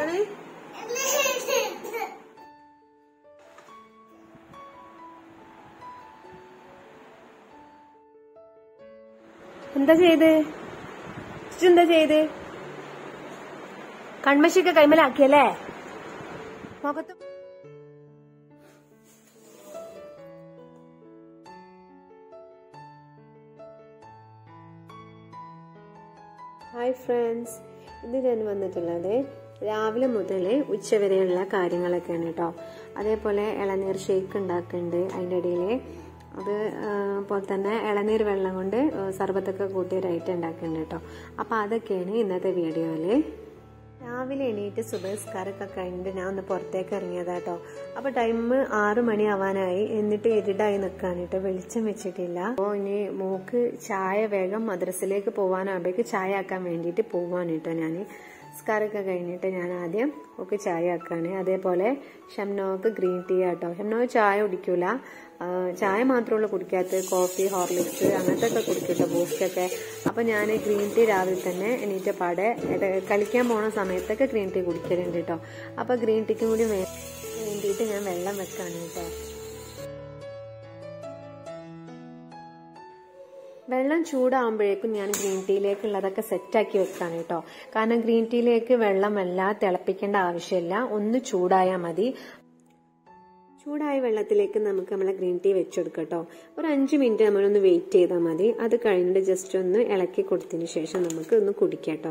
എന്താണ് എന്താ ചെയ്ത് എന്താ ചെയ്ത് കൺമശിയൊക്കെ കൈമലാക്കിയല്ലേ മുഖത്ത് ഹായ് ഫ്രണ്ട്സ്, ഇത് ഞാൻ വന്നിട്ടുള്ളത് രാവിലെ മുതൽ ഉച്ചവരെയുള്ള കാര്യങ്ങളൊക്കെയാണ് കേട്ടോ. അതേപോലെ ഇളനീർ ഷേക്ക് ഉണ്ടാക്കുന്നുണ്ട്. അതിൻ്റെ ഇടയിൽ അതുപോലെ തന്നെ ഇളനീർ വെള്ളം കൊണ്ട് സർബത്തൊക്കെ കൂട്ടിയൊരു ഐറ്റം ഉണ്ടാക്കുന്നുണ്ട് കേട്ടോ. അപ്പോൾ അതൊക്കെയാണ് ഇന്നത്തെ വീഡിയോയിൽ. രാവിലെ എണീറ്റ് സുബഹ്സ്കാരൊക്കെ കഴിഞ്ഞിട്ട് ഞാൻ ഒന്ന് പുറത്തേക്ക് ഇറങ്ങിയതാട്ടോ. അപ്പോൾ ടൈം 6 മണി ആവാനായി. എന്നിട്ട് ഇരുടായി നിൽക്കാണ് കേട്ടോ, വെളിച്ചം വെച്ചിട്ടില്ല. അപ്പോൾ ഇനി മോക്ക് ചായ വേഗം മദ്രസയിലേക്ക് പോകാനാകുമ്പോഴേക്ക് ചായ ആക്കാൻ വേണ്ടിയിട്ട് പോവാണ് കേട്ടോ. ഞാൻ സ്കാരൊക്കെ കഴിഞ്ഞിട്ട് ഞാൻ ആദ്യം ഒക്കെ ചായ ആക്കാണ്. അതേപോലെ ഷംനോക്ക് ഗ്രീൻ ടീ ആട്ടോ. ഷംനോ ചായ കുടിക്കൂല, ചായ മാത്രമുള്ള കുടിക്കാത്ത കോഫി, ഹോർലിക്സ് അങ്ങനത്തെ ഒക്കെ കുടിക്കട്ടോ, ബൂസ്റ്റൊക്കെ. അപ്പൊ ഞാൻ ഗ്രീൻ ടീ രാവിലെ തന്നെ എണീറ്റ പാടെ കളിക്കാൻ പോണ സമയത്തൊക്കെ ഗ്രീൻ ടീ കുടിക്കലുണ്ട് കേട്ടോ. അപ്പൊ ഗ്രീൻ ടീക്കും കൂടി വേണ്ടിയിട്ട് ഞാൻ വെള്ളം വെക്കാണ് കേട്ടോ. വെള്ളം ചൂടാകുമ്പോഴേക്കും ഞാൻ ഗ്രീൻ ടീയിലേക്കുള്ളതൊക്കെ സെറ്റാക്കി വെക്കാണ് കേട്ടോ. കാരണം ഗ്രീൻ ടീയിലേക്ക് വെള്ളം വല്ലാതെ തിളപ്പിക്കേണ്ട ആവശ്യമില്ല, ഒന്ന് ചൂടായാൽ മതി. ചൂടായ വെള്ളത്തിലേക്ക് നമുക്ക് നമ്മളെ ഗ്രീൻ ടീ വെച്ചെടുക്കാം കേട്ടോ. ഒരു 5 മിനിറ്റ് നമ്മളൊന്ന് വെയിറ്റ് ചെയ്താൽ മതി. അത് കഴിഞ്ഞിട്ട് ജസ്റ്റ് ഒന്ന് ഇളക്കി കൊടുത്തതിന് ശേഷം നമുക്ക് ഒന്ന് കുടിക്കാം കേട്ടോ.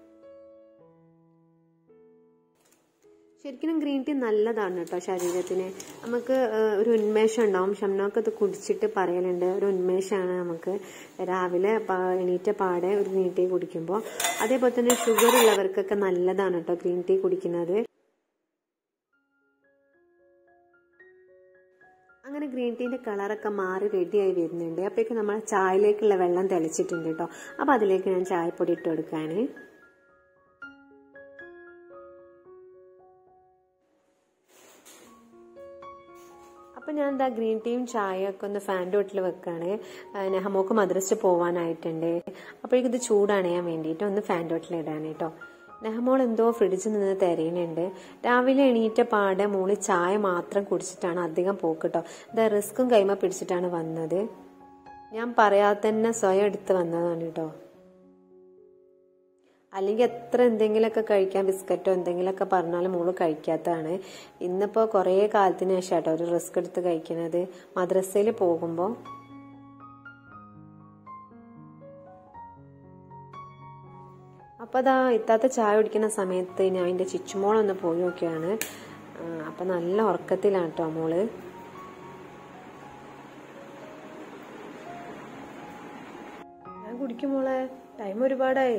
ശരിക്കും ഗ്രീൻ ടീ നല്ലതാണ് കേട്ടോ ശരീരത്തിന്. നമുക്ക് ഒരു ഉന്മേഷം ഉണ്ടാവും. ഷംനോക്ക് അത് കുടിച്ചിട്ട് പറയലുണ്ട്, ഒരു ഉന്മേഷമാണ് നമുക്ക് രാവിലെ എണീറ്റ പാടെ ഒരു ഗ്രീൻ ടീ കുടിക്കുമ്പോൾ. അതേപോലെ തന്നെ ഷുഗർ ഉള്ളവർക്കൊക്കെ നല്ലതാണ് കേട്ടോ ഗ്രീൻ ടീ കുടിക്കുന്നത്. അങ്ങനെ ഗ്രീൻ ടീന്റെ കളറൊക്കെ മാറി റെഡിയായി വരുന്നുണ്ട്. അപ്പോഴേക്കും നമ്മൾ ചായയിലേക്കുള്ള വെള്ളം തെളിച്ചിട്ടുണ്ട് കേട്ടോ. അപ്പൊ അതിലേക്ക് ഞാൻ ചായപ്പൊടി ഇട്ട് കൊടുക്കാണ്. അപ്പൊ ഞാൻ എന്താ ഗ്രീൻ ടീയും ചായയൊക്കെ ഒന്ന് ഫാൻ്റെ വീട്ടിൽ വെക്കാണ്. നെഹമോക്ക് മദ്രസ പോവാനായിട്ടുണ്ട്. അപ്പോഴേക്കും ഇത് ചൂടണയാൻ വേണ്ടിയിട്ട് ഒന്ന് ഫാൻ്റെ വീട്ടിൽ ഇടാണ് കേട്ടോ. നെഹമോൾ എന്തോ ഫ്രിഡ്ജിൽ നിന്ന് തിരയുന്നുണ്ട്. രാവിലെ എണീറ്റ പാടെ മോള് ചായ മാത്രം കുടിച്ചിട്ടാണ് അധികം പോക്കട്ടോ. ഇത് റിസ്ക്കും കൈമ പിടിച്ചിട്ടാണ് വന്നത്. ഞാൻ പറയാതെ തന്നെ സ്വയം എടുത്ത് വന്നതാണ് കേട്ടോ. അല്ലെങ്കിൽ എത്ര എന്തെങ്കിലുമൊക്കെ കഴിക്കാൻ, ബിസ്ക്കറ്റോ എന്തെങ്കിലുമൊക്കെ പറഞ്ഞാലും മോള് കഴിക്കാത്തതാണ്. ഇന്നിപ്പോ കുറേ കാലത്തിന് ശേഷം കേട്ടോ ഒരു റിസ്ക് എടുത്ത് കഴിക്കുന്നത്. മദ്രസയിൽ പോകുമ്പോൾ അപ്പൊ അതാ ഇത്താത്ത ചായ കുടിക്കുന്ന സമയത്ത് ഞാൻ എന്റെ ചിച്ചുമോളൊന്ന് പോയി നോക്കിയാണ്. അപ്പൊ നല്ല ഉറക്കത്തിലാണ് കേട്ടോ മോള്. ഞാൻ കുടിക്കും മോളെ, ടൈം ഒരുപാടായി.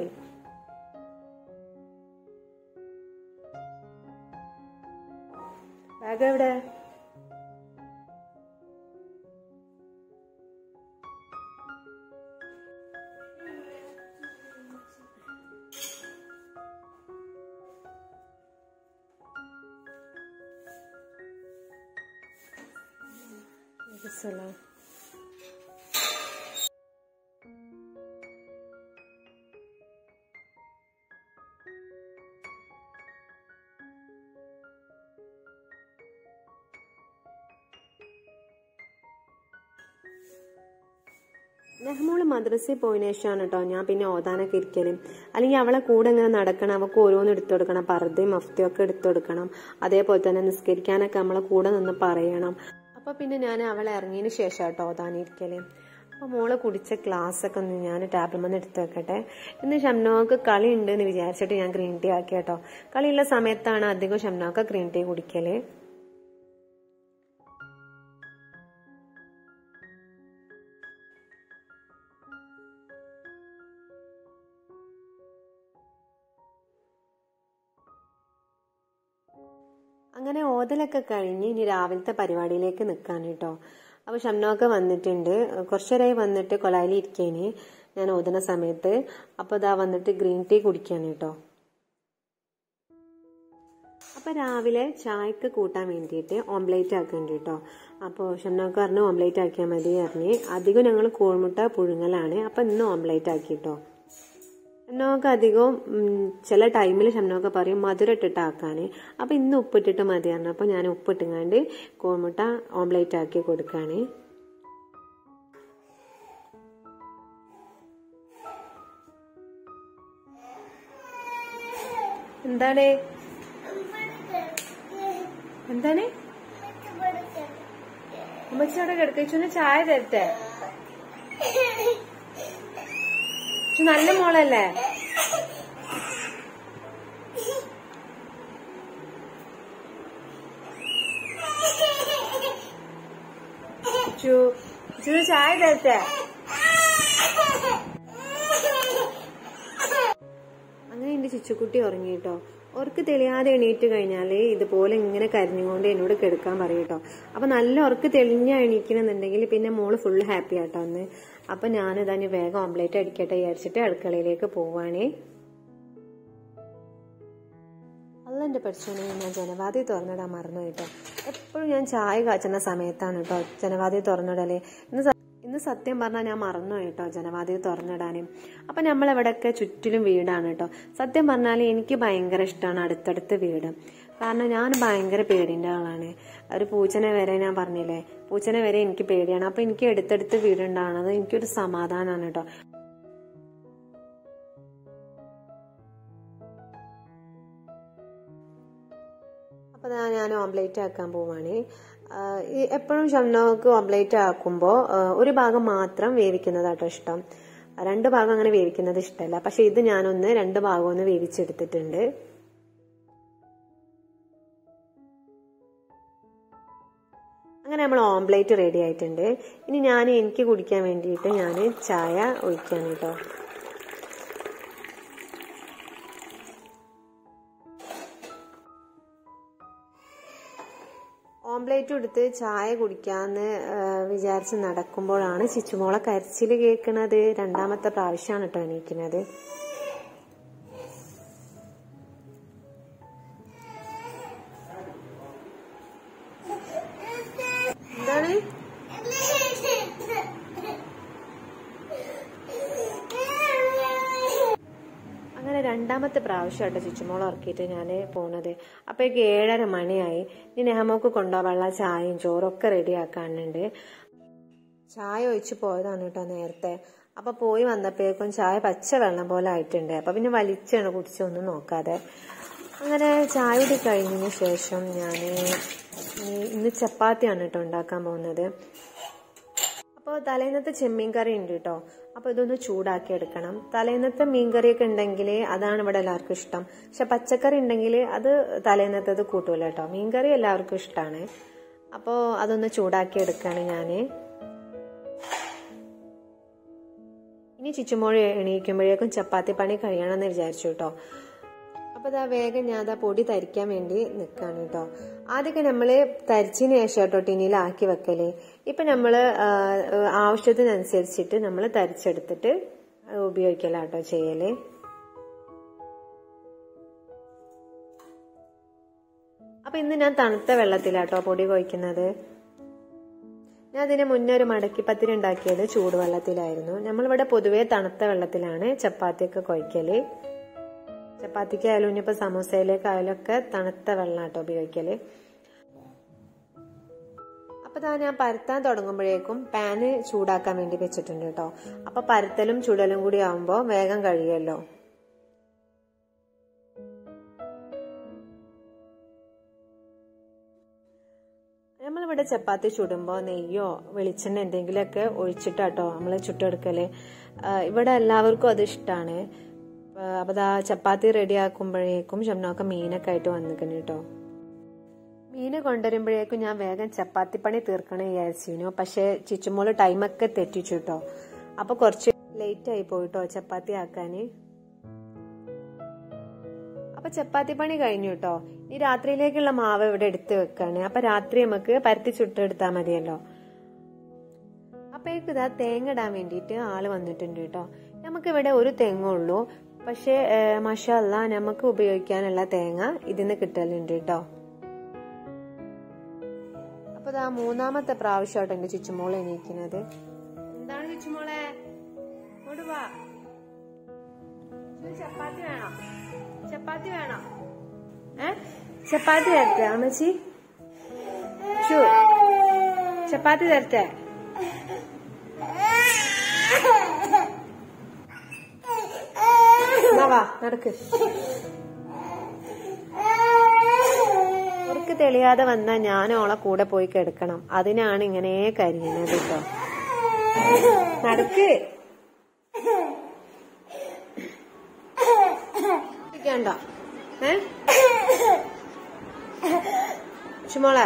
ബാഗ് എവിടെ? നെഹ്മോള് മദ്രസയിൽ പോയതിനു ശേഷമാണ് കേട്ടോ ഞാൻ പിന്നെ ഓതാനൊക്കെ ഇരിക്കലും. അല്ലെങ്കിൽ അവളെ കൂടെ ഇങ്ങനെ നടക്കണം, അവൾക്ക് ഓരോന്ന് എടുത്തു കൊടുക്കണം, പർദ്ദയും മഫ്തിയും ഒക്കെ എടുത്തു കൊടുക്കണം. അതേപോലെ തന്നെ നിസ്കരിക്കാനൊക്കെ നമ്മളെ കൂടെ നിന്ന് പറയണം. അപ്പൊ പിന്നെ ഞാൻ അവളെ ഇറങ്ങിയതിന് ശേഷം കേട്ടോ ഓതാനിരിക്കല്. അപ്പൊ മോള് കുടിച്ച ഗ്ലാസ് ഒക്കെ ഒന്ന് ഞാൻ ടാബിൽ നിന്ന് എടുത്തു വെക്കട്ടെ. ഇന്ന് ഷംനോക്ക് കളി ഉണ്ട് എന്ന് വിചാരിച്ചിട്ട് ഞാൻ ഗ്രീൻ ടീ ആക്കി കേട്ടോ. കളിയുള്ള സമയത്താണ് അധികം ഷംനോക്ക് ഗ്രീൻ ടീ കുടിക്കല്. അങ്ങനെ ഓതലൊക്കെ കഴിഞ്ഞ് ഇനി രാവിലത്തെ പരിപാടിയിലേക്ക് നിൽക്കാൻ കേട്ടോ. അപ്പൊ ഷംനോക്ക് വന്നിട്ടുണ്ട്. കുറച്ചേരായി വന്നിട്ട് കൊലായിൽ ഇരിക്കേന് ഞാൻ ഓതുന്ന സമയത്ത്. അപ്പൊ ഇതാ വന്നിട്ട് ഗ്രീൻ ടീ കുടിക്കാണ് കേട്ടോ. അപ്പൊ രാവിലെ ചായക്ക് കൂട്ടാൻ വേണ്ടിയിട്ട് ഓംലേറ്റ് ആക്കുന്നുണ്ട് കേട്ടോ. അപ്പോൾ ഷംനോക്ക് പറഞ്ഞു ഓംലേറ്റ് ആക്കിയാൽ മതി പറഞ്ഞ്. അധികം ഞങ്ങൾ കോഴിമുട്ട പുഴുങ്ങലാണ്. അപ്പൊ ഇന്ന് ഓംലേറ്റ് ആക്കി കേട്ടോ. ഷംനോക്ക് അധികവും ചില ടൈമിൽ ഷംനോക്ക് പറയും മധുരം ഇട്ടിട്ടാക്കാന്. അപ്പൊ ഇന്ന് ഉപ്പിട്ടിട്ട് മതി പറഞ്ഞു. അപ്പൊ ഞാൻ ഉപ്പിട്ടുങ്ങാണ്ട് കോഴിമുട്ട ഓംലേറ്റ് ആക്കി കൊടുക്കാണ്. എന്താണ് എന്താണ് അമ്മച്ചവിടെ കിടക്കു ചായ തരട്ടെ? നല്ല മോളല്ലേ? ചായ തരട്ടെ? അങ്ങനെ എന്റെ ചുച്ചുക്കുട്ടി ഉറങ്ങിട്ടോ. ഉറക്ക് തെളിയാതെ എണീറ്റ് കഴിഞ്ഞാല് ഇതുപോലെ ഇങ്ങനെ കരഞ്ഞുകൊണ്ട് എന്നോട് കിടക്കാൻ പറയൂട്ടോ. അപ്പൊ നല്ല ഉറക്ക് തെളിഞ്ഞ എണീക്കണമെന്നുണ്ടെങ്കിൽ പിന്നെ മോള് ഫുള്ള് ഹാപ്പി ആട്ടോ അന്ന്. അപ്പൊ ഞാനിതാന് വേഗം ഓംലേറ്റ് അടിക്കട്ടെ വിചാരിച്ചിട്ട് അടുക്കളയിലേക്ക് പോവാണേ. അതെന്റെ പഠിച്ചോനെ, ഞാൻ ജനവാതി തുറന്നിടാൻ മറന്നു കേട്ടോ. എപ്പോഴും ഞാൻ ചായ കാച്ചുന്ന സമയത്താണ് കേട്ടോ ജനവാതി തുറന്നിടല്. ഇന്ന് സത്യം പറഞ്ഞാൽ ഞാൻ മറന്നു കേട്ടോ ജനവാതി തുറന്നിടാനും. അപ്പൊ നമ്മളെവിടെയൊക്കെ ചുറ്റിലും വീടാണ് കേട്ടോ. സത്യം പറഞ്ഞാൽ എനിക്ക് ഭയങ്കര ഇഷ്ടമാണ് അടുത്തടുത്ത് വീട്. കാരണം ഞാൻ ഭയങ്കര പേടിന്റെ ആളാണ്. ഒരു പൂച്ചനെ വരെ ഞാൻ പറഞ്ഞില്ലേ, പൂച്ചനെ വരെ എനിക്ക് പേടിയാണ്. അപ്പൊ എനിക്ക് അടുത്തടുത്ത് വീടുണ്ടാവണത് എനിക്കൊരു സമാധാനമാണ് കേട്ടോ. അപ്പൊ ഞാൻ ഓംലേറ്റ് ആക്കാൻ പോവാണ്. എപ്പോഴും ഷംനോക്ക് ഓംലേറ്റ് ആക്കുമ്പോൾ ഒരു ഭാഗം മാത്രം വേവിക്കുന്നതാട്ടോ ഇഷ്ടം. 2 ഭാഗം അങ്ങനെ വേവിക്കുന്നത് ഇഷ്ടമല്ല. പക്ഷെ ഇത് ഞാനൊന്ന് 2 ഭാഗം ഒന്ന് വേവിച്ചെടുത്തിട്ടുണ്ട്. അങ്ങനെ നമ്മൾ ഓംലേറ്റ് റെഡി ആയിട്ടുണ്ട്. ഇനി എനിക്ക് കുടിക്കാൻ വേണ്ടിയിട്ട് ഞാൻ ചായ ഒഴിക്കാണ് കേട്ടോ. ഓംലേറ്റ് എടുത്ത് ചായ കുടിക്കാന്ന് വിചാരിച്ച് നടക്കുമ്പോഴാണ് ചിച്ചുമോളെ കരച്ചില് കേൾക്കണത്. 2ാമത്തെ പ്രാവശ്യമാണ് കേട്ടോ എണീക്കുന്നത്. എന്താണ് അങ്ങനെ 2ാമത്തെ പ്രാവശ്യമായിട്ട് ചുച്ചുമോളെ ഉറക്കിയിട്ട് ഞാൻ പോണത്. അപ്പോഴേക്ക് 7:30 മണിയായി. ഇനി നെഹമോക്ക് കൊണ്ടുപോകാനുള്ള ചായയും ചോറൊക്കെ റെഡിയാക്കാനുണ്ട്. ചായ ഒഴിച്ച് പോയതാണ് കേട്ടോ നേരത്തെ. അപ്പൊ പോയി വന്നപ്പോഴേക്കും ചായ പച്ച വെള്ളം പോലെ ആയിട്ടുണ്ട്. അപ്പൊ പിന്നെ വലിച്ചാണ് കുടിച്ചൊന്നും നോക്കാതെ. അങ്ങനെ ചായ കൂടി കഴിഞ്ഞതിന് ശേഷം ഞാൻ ഇന്ന് ചപ്പാത്തിയാണ് കേട്ടോ ഉണ്ടാക്കാൻ പോകുന്നത്. അപ്പോൾ തലേന്നത്തെ ചെമ്മീൻ കറി ഉണ്ട് കേട്ടോ. അപ്പൊ ഇതൊന്ന് ചൂടാക്കി എടുക്കണം. തലേന്നത്തെ മീൻകറിയൊക്കെ ഉണ്ടെങ്കിൽ അതാണ് ഇവിടെ എല്ലാവർക്കും ഇഷ്ടം. പക്ഷെ പച്ചക്കറി ഉണ്ടെങ്കിൽ അത് തലേന്നത്തത് കൂട്ടൂല കേട്ടോ. മീൻകറി എല്ലാവർക്കും ഇഷ്ടമാണ്. അപ്പോ അതൊന്ന് ചൂടാക്കി എടുക്കാണ് ഞാന്. ഇനി ചിച്ചുമോള് എണീക്കുമ്പോഴേക്കും ചപ്പാത്തി പണി കഴിയണമെന്ന് വിചാരിച്ചു കേട്ടോ. അപ്പൊ അതാ വേഗം ഞാൻ പൊടി തരിക്കാൻ വേണ്ടി നിൽക്കാണ് കേട്ടോ. ആദ്യമൊക്കെ നമ്മള് തരിച്ചതിന് ശേഷം കേട്ടോ ടിന്നിലാക്കി വെക്കല്. ഇപ്പൊ നമ്മള് ആവശ്യത്തിനനുസരിച്ചിട്ട് നമ്മൾ തരിച്ചെടുത്തിട്ട് ഉപയോഗിക്കലാട്ടോ ചെയ്യല്. അപ്പൊ ഇന്ന് ഞാൻ തണുത്ത വെള്ളത്തിലാട്ടോ പൊടി കുഴക്കുന്നത്. ഞാൻ അതിന് മുന്നേ ഒരു മടക്കിപ്പത്തിരി ഉണ്ടാക്കിയത് ചൂടുവെള്ളത്തിലായിരുന്നു. നമ്മളിവിടെ പൊതുവെ തണുത്ത വെള്ളത്തിലാണ് ചപ്പാത്തിയൊക്കെ കുഴക്കല്. ചപ്പാത്തിക്കായാലും ഇനിയിപ്പോ സമൂസയിലേക്കായാലും ഒക്കെ തണുത്ത വെള്ളാട്ടോ ഉപയോഗിക്കല്. അപ്പൊ ഞാൻ പരത്താൻ തുടങ്ങുമ്പോഴേക്കും പാന് ചൂടാക്കാൻ വേണ്ടി വെച്ചിട്ടുണ്ട് കേട്ടോ. അപ്പൊ പരത്തലും ചുടലും കൂടി ആവുമ്പോ വേഗം കഴിയുമല്ലോ. നമ്മളിവിടെ ചപ്പാത്തി ചുടുമ്പോ നെയ്യോ വെളിച്ചെണ്ണ എന്തെങ്കിലുമൊക്കെ ഒഴിച്ചിട്ടാട്ടോ നമ്മള് ചുട്ടെടുക്കല്. ഇവിടെ എല്ലാവർക്കും അത് ഇഷ്ടമാണ്. അപ്പൊ ചപ്പാത്തി റെഡി ആക്കുമ്പോഴേക്കും ഷംനോക്ക് മീനൊക്കെ ആയിട്ട് വന്നിക്കണം കേട്ടോ. മീന് കൊണ്ടുവരുമ്പോഴേക്കും ഞാൻ വേഗം ചപ്പാത്തി പണി തീർക്കണേ വിചാരിച്ചിരുന്നു. പക്ഷെ ചിച്ചുമോള് ടൈമൊക്കെ തെറ്റിച്ചു കേട്ടോ. അപ്പൊ കുറച്ച് ലേറ്റ് ആയി പോയിട്ടോ ചപ്പാത്തി ആക്കാന്. അപ്പൊ ചപ്പാത്തി പണി കഴിഞ്ഞു കേട്ടോ. ഈ രാത്രിയിലേക്കുള്ള മാവ് ഇവിടെ എടുത്ത് വെക്കാണ്. അപ്പൊ രാത്രി നമുക്ക് പരത്തി ചുട്ടെടുത്താൽ മതിയല്ലോ. അപ്പോഴേക്ക് ഇതാ തേങ്ങ ഇടാൻ വേണ്ടിയിട്ട് ആള് വന്നിട്ടുണ്ട് കേട്ടോ. നമുക്കിവിടെ ഒരു തെങ്ങുള്ളൂ. പക്ഷെ മാഷാ അല്ലാഹ് നമുക്ക് ഉപയോഗിക്കാനുള്ള തേങ്ങ ഇതിന്ന് കിട്ടലുണ്ട് കേട്ടോ. അപ്പൊ ഇതാ 3ാമത്തെ പ്രാവശ്യമായിട്ട് എന്റെ ചുച്ചുമോളെ എണീക്കുന്നത്. എന്താണ് ചുച്ചുമോളെ? ഇങ്ങോട്ട് വാ. ചപ്പാത്തി വേണോ? ചപ്പാത്തി വേണോ? ചപ്പാത്തി തരട്ടെ അമ്മച്ചി? ചപ്പാത്തി തരട്ടെ? വാ നടക്ക്. അവർക്ക് തെളിയാതെ വന്നാ ഞാൻ ഓളെ കൂടെ പോയി കിടക്കണം. അതിനാണ് ഇങ്ങനെ കരിയുന്നത് കേട്ടോ. നടക്ക്. ണ്ടോ ചുമോളെ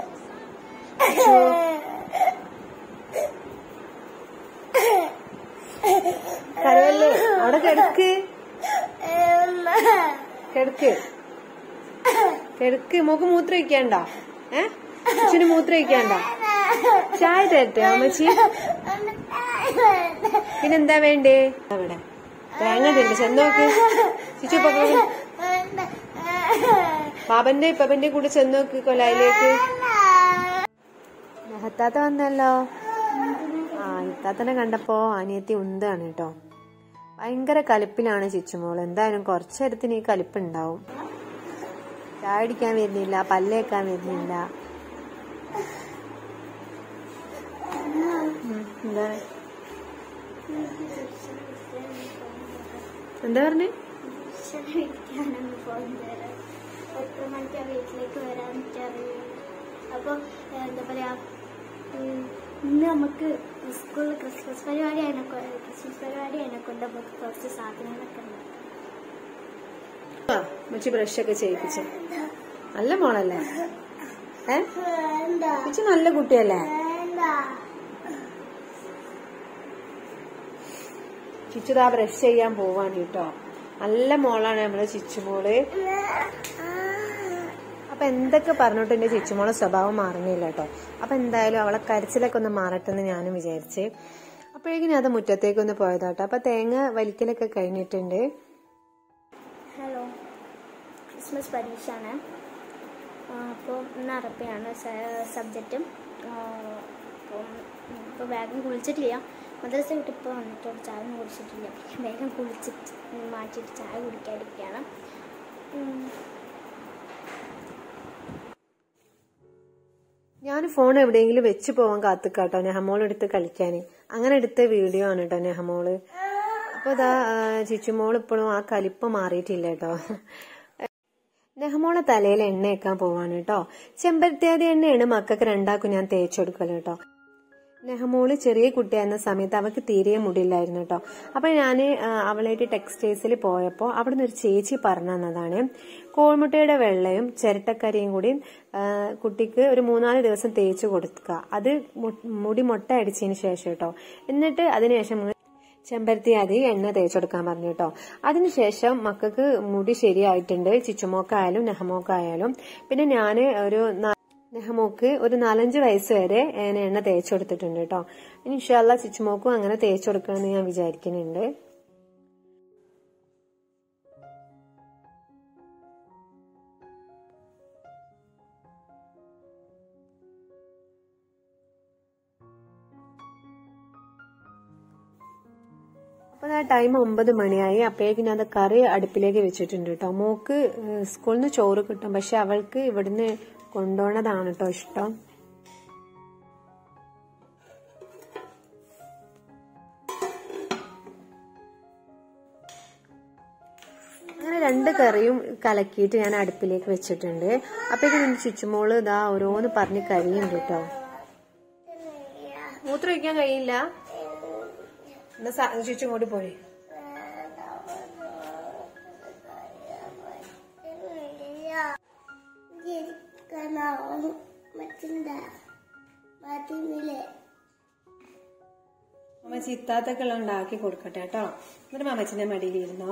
കരയല്ലേ? അവിടെ കിടക്ക് കിടക്ക് കിടക്ക്. മോക്ക് മൂത്രം ഒഴിക്കണ്ടോ? അച്ഛന് മൂത്രം ഒഴിക്കണ്ടോ? ചായ തരട്ടെ അമ്മച്ചി? പിന്നെന്താ വേണ്ടേ? അവിടെ തേങ്ങണ്ട് ചെന്നോക്ക്. ചിച്ചു പാപ്പന്റെ ഇപ്പന്റെ കൂടെ ചെന്നോക്ക് കൊലായിലേക്ക്. ഇത്താത്ത വന്നല്ലോ. ഇത്താത്തനെ കണ്ടപ്പോ അനിയത്തി ഉന്താണ് കേട്ടോ. ഭയങ്കര കലിപ്പിലാണ് ചിച്ചുമോള്. എന്തായാലും കുറച്ചേരത്തിന് ഈ കലിപ്പുണ്ടാവും. ചായ അടിക്കാൻ വരുന്നില്ല, പല്ലേക്കാൻ വരുന്നില്ല. എന്താ പറഞ്ഞേ? വീട്ടിലേക്ക് വരാൻ അപ്പൊ എന്താ പറയാ, ഇന്ന് നമുക്ക് സ്കൂളിൽ ക്രിസ്മസ് പരിപാടി അതിനെക്കൊണ്ട് നമുക്ക് കുറച്ച് സാധനങ്ങളൊക്കെ ഉണ്ട്. ബ്രഷ് ഒക്കെ ചെയ്യിപ്പിച്ച നല്ല മോളല്ലേ? നല്ല കുട്ടിയല്ലേ? ചിച്ചുതാ ബ്രഷ് ചെയ്യാൻ പോവാണ് കേട്ടോ. നല്ല മോളാണ് നമ്മളെ ചിച്ചുമോള്. അപ്പൊ എന്തൊക്കെ പറഞ്ഞിട്ട് എന്റെ ചിച്ചുമോളെ സ്വഭാവം മാറുന്നില്ല കേട്ടോ. അപ്പൊ എന്തായാലും അവളെ കരച്ചിലൊക്കെ ഒന്ന് മാറട്ടെന്ന് ഞാനും വിചാരിച്ച്. അപ്പോഴേക്കും ഞാൻ അത് മുറ്റത്തേക്കൊന്ന് പോയതാട്ടോ. അപ്പൊ തേങ്ങ വലിക്കലൊക്കെ കഴിഞ്ഞിട്ടുണ്ട്. ഹലോ, ക്രിസ്മസ് പരീക്ഷയാണ്. അപ്പോൾ ഇന്ന് അറബിയാണ് സബ്ജക്റ്റും. ഇപ്പോൾ വേഗം കുളിച്ചിട്ടില്ല. മദ്രസ വിട്ട് ഇപ്പോൾ വന്നിട്ട് ചായ ഒന്നും കുടിച്ചിട്ടില്ല. വേഗം കുളിച്ചിട്ട് മാറ്റിയിട്ട് ചായ കുടിക്കാതിരിക്കുകയാണ്. ഞാൻ ഫോൺ എവിടെയെങ്കിലും വെച്ച് പോവാൻ കാത്തുക്കാട്ടോ നെഹമോൾ എടുത്ത് കളിക്കാന്. അങ്ങനെ എടുത്ത വീഡിയോ ആണ് കേട്ടോ നെഹമോള്. അപ്പൊ ഇതാ ചിച്ചുമോൾ ഇപ്പോഴും ആ കലിപ്പ് മാറിയിട്ടില്ല കേട്ടോ. നെഹമോളെ തലയിൽ എണ്ണ വെക്കാൻ പോവാണ് കേട്ടോ. ചെമ്പരത്തിയാതി എണ്ണയാണ് മക്കൾക്ക് രണ്ടാക്കും ഞാൻ തേച്ചെടുക്കല് കേട്ടോ. നെഹമോള് ചെറിയ കുട്ടിയായിരുന്ന സമയത്ത് അവൾക്ക് തീരെ മുടിയില്ലായിരുന്നു കേട്ടോ. അപ്പൊ ഞാൻ അവളായിട്ട് ടെക്സ്റ്റൈൽസിൽ പോയപ്പോ അവിടുന്ന് ഒരു ചേച്ചി പറഞ്ഞു തന്നതാണ്, കോഴിമുട്ടയുടെ വെള്ളയും ചിരട്ടക്കരിയും കൂടി കുട്ടിക്ക് ഒരു 3-4 ദിവസം തേച്ച് കൊടുക്കുക. അത് മുടി മുട്ട അടിച്ചതിന് ശേഷം കേട്ടോ. എന്നിട്ട് അതിനുശേഷം ചെമ്പരത്തിയാതി എണ്ണ തേച്ചെടുക്കാൻ പറഞ്ഞു കേട്ടോ. അതിനുശേഷം മക്കൾക്ക് മുടി ശരിയായിട്ടുണ്ട്, ചിച്ചുമോക്കായാലും നെഹമോക്കായാലും. പിന്നെ ഞാൻ നെഹമോക്ക് ഒരു 4-5 വയസ്സ് വരെ എണ്ണ തേച്ചു കൊടുത്തിട്ടുണ്ട് കേട്ടോ. ഇനി ഇൻഷാ അല്ലാഹ് ചിച്ചുമോക്കും അങ്ങനെ തേച്ചു കൊടുക്കണമെന്ന് ഞാൻ വിചാരിക്കുന്നുണ്ട്. അപ്പൊ ആ ടൈം 9 മണിയായി. അപ്പോഴേക്കും ഞാൻ കറി അടുപ്പിലേക്ക് വെച്ചിട്ടുണ്ട് കേട്ടോ. മോക്ക് സ്കൂളിൽ നിന്ന് ചോറ് കിട്ടും, പക്ഷെ അവൾക്ക് ഇവിടുന്ന് കൊണ്ടുപോണതാണ് കേട്ടോ ഇഷ്ടം. അങ്ങനെ 2 കറിയും കലക്കിയിട്ട് ഞാൻ അടുപ്പിലേക്ക് വെച്ചിട്ടുണ്ട്. അപ്പോഴേക്കും എന്റെ ചുറ്റുമോള് ഇതാ ഓരോന്ന് പറഞ്ഞ് കഴിയുന്നുണ്ട് കേട്ടോ. മൂത്രം ഒഴിക്കാൻ കഴിയില്ല. എന്നാ ചുറ്റും കൂടി പോയി. മാമച്ചി ഇത്താത്തൊക്കെ ഉണ്ടാക്കി കൊടുക്കട്ടെ കേട്ടോ. എന്നിട്ട് മാമച്ചിന്റെ മടിയിലിരുന്നോ.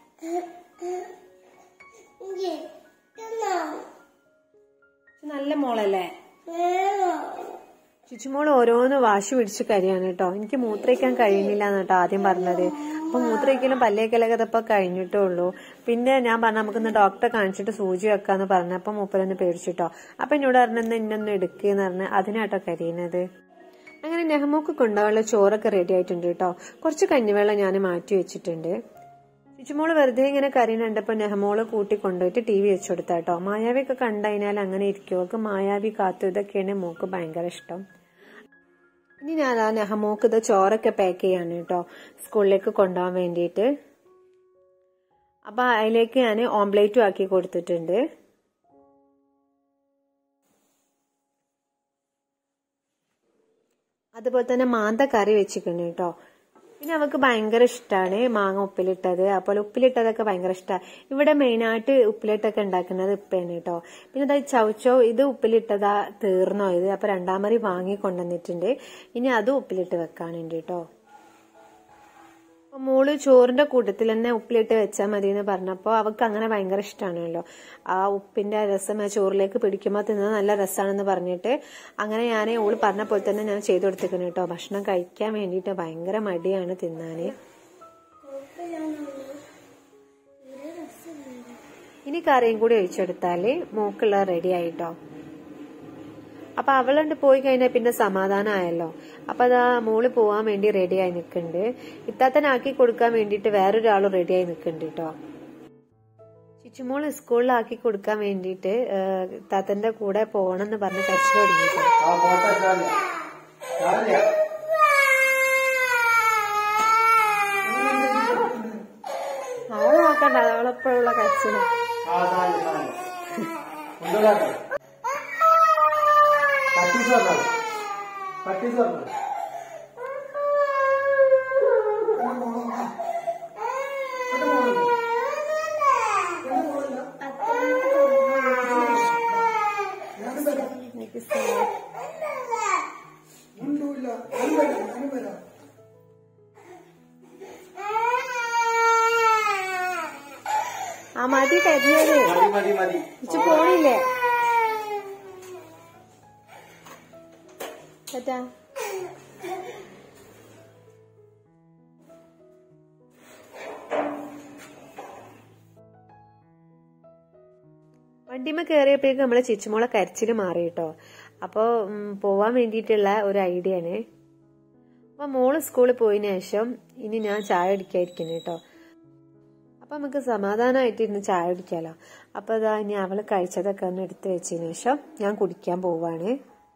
നല്ല മോളല്ലേ? ചുച്ചുമോള് ഓരോന്ന് വാശി പിടിച്ച് കരിയാണ് കേട്ടോ. എനിക്ക് മൂത്രയിക്കാൻ കഴിയുന്നില്ല എന്നിട്ടോ ആദ്യം പറഞ്ഞത്. അപ്പൊ മൂത്രയിക്കലും പല്ലേക്കലൊക്കെ ഇതപ്പോ കഴിഞ്ഞിട്ടേ ഉള്ളൂ. പിന്നെ ഞാൻ പറഞ്ഞ നമുക്കിന്ന് ഡോക്ടറെ കാണിച്ചിട്ട് സൂചി വെക്കാന്ന് പറഞ്ഞപ്പോ മൂപ്പരൊന്ന് പേടിച്ചിട്ടോ. അപ്പൊ എന്നോട് പറഞ്ഞെന്ന് ഇന്നൊന്ന് എടുക്കുകയെന്ന് പറഞ്ഞ് അതിനാട്ടോ കരിയുന്നത്. അങ്ങനെ നെഹമോക്ക് കൊണ്ടുപോകാനുള്ള ചോറൊക്കെ റെഡി ആയിട്ടുണ്ട് കേട്ടോ. കുറച്ച് കഞ്ഞിവെള്ളം ഞാൻ മാറ്റി വെച്ചിട്ടുണ്ട്. ചിച്ചുമോള് വെറുതെ ഇങ്ങനെ കരയുന്നുണ്ടപ്പോ നെഹമോള് കൂട്ടി കൊണ്ടുപോയിട്ട് TV വെച്ചു കൊടുത്താട്ടോ. മായാവിയൊക്കെ കണ്ടതിനാൽ അങ്ങനെ ഇരിക്കും. അവൾക്ക് മായാവി കാത്തു ഇതൊക്കെയാണ് മോക്ക് ഭയങ്കര ഇഷ്ടം. ഇനി ഞാൻ ആ നെഹമോക്ക് ഇത് ചോറൊക്കെ പാക്ക് ചെയ്യാണ് കേട്ടോ, സ്കൂളിലേക്ക് കൊണ്ടുപോകാൻ വേണ്ടിയിട്ട്. അപ്പൊ അതിലേക്ക് ഞാൻ ഓംപ്ലേറ്റും ആക്കി കൊടുത്തിട്ടുണ്ട്. അതുപോലെ തന്നെ മാന്ത കറി വെച്ചിട്ടുണ്ട് കേട്ടോ. പിന്നെ അവൾക്ക് ഭയങ്കര ഇഷ്ടമാണ് മാങ്ങ ഉപ്പിലിട്ടത്. അപ്പോൾ ഉപ്പിലിട്ടതൊക്കെ ഭയങ്കര ഇഷ്ടമാണ്. ഇവിടെ മെയിനായിട്ട് ഉപ്പിലിട്ടൊക്കെ ഉണ്ടാക്കുന്നത് ഉപ്പയാണ് കേട്ടോ. പിന്നെ ഇതാ ചവച്ചോ, ഇത് ഉപ്പിലിട്ടതാ തീർന്നോ ഇത്. അപ്പൊ രണ്ടാമറി വാങ്ങി കൊണ്ടുവന്നിട്ടുണ്ട്. ഇനി അതും ഉപ്പിലിട്ട് വെക്കാനുണ്ട് കേട്ടോ. മോള് ചോറിന്റെ കൂട്ടത്തിൽ തന്നെ ഉപ്പിലിട്ട് വെച്ചാൽ മതി എന്ന് പറഞ്ഞപ്പോ അവൾക്ക് അങ്ങനെ ഭയങ്കര ഇഷ്ടമാണല്ലോ. ആ ഉപ്പിന്റെ രസം ആ ചോറിലേക്ക് പിടിക്കുമ്പോൾ തിന്നത് നല്ല രസമാണെന്ന് പറഞ്ഞിട്ട് അങ്ങനെ ഞാൻ ഓള് പറഞ്ഞ പോലെ തന്നെ ഞാൻ ചെയ്തു കൊടുത്തിരിക്കുന്നു കേട്ടോ. ഭക്ഷണം കഴിക്കാൻ വേണ്ടിയിട്ട് ഭയങ്കര മടിയാണ് തിന്നാന്. ഇനി കറിയും കൂടി ഒഴിച്ചെടുത്താല് മോക്കുള്ള റെഡി ആയിട്ടോ. അപ്പൊ അവളുണ്ട് പോയി കഴിഞ്ഞാൽ പിന്നെ സമാധാനമായല്ലോ. അപ്പൊ അതാ മോള് പോവാൻ വേണ്ടി റെഡിയായി നിൽക്കുന്നുണ്ട്. ഇത്താത്തനാക്കി കൊടുക്കാൻ വേണ്ടിയിട്ട് വേറൊരാളും റെഡിയായി നിൽക്കുന്നുണ്ട് കേട്ടോ. ചിച്ചുമോള് സ്കൂളിലാക്കി കൊടുക്കാൻ വേണ്ടിയിട്ട് ഇത്താത്തന്റെ കൂടെ പോണെന്ന് പറഞ്ഞ് കരച്ചിൽ തുടങ്ങിയിട്ടുണ്ട്. അവള് നോക്കണ്ട, അവളെപ്പോഴുള്ള കരച്ചില. ആ മതി കരിഞ്ഞത് ഇച്ചു പോണില്ലേ ചേട്ടാ? വണ്ടിമ കയറിയപ്പോഴേക്കും നമ്മളെ ചിച്ചുമോളെ കരച്ചില് മാറി കേട്ടോ. അപ്പൊ പോവാൻ വേണ്ടിയിട്ടുള്ള ഒരു ഐഡിയ ആണ്. അപ്പൊ മോള് സ്കൂളിൽ പോയതിനു ശേഷം ഇനി ഞാൻ ചായ അടിക്കാതിരിക്കുന്നു കേട്ടോ. അപ്പൊ നമുക്ക് സമാധാനമായിട്ട് ഇരുന്ന് ചായ കുടിക്കാലോ. അപ്പൊ ഇതാ ഇനി അവള് കഴിച്ചതൊക്കെ ഒന്ന് എടുത്തു വെച്ചതിന് ശേഷം ഞാൻ കുടിക്കാൻ പോവാണ്.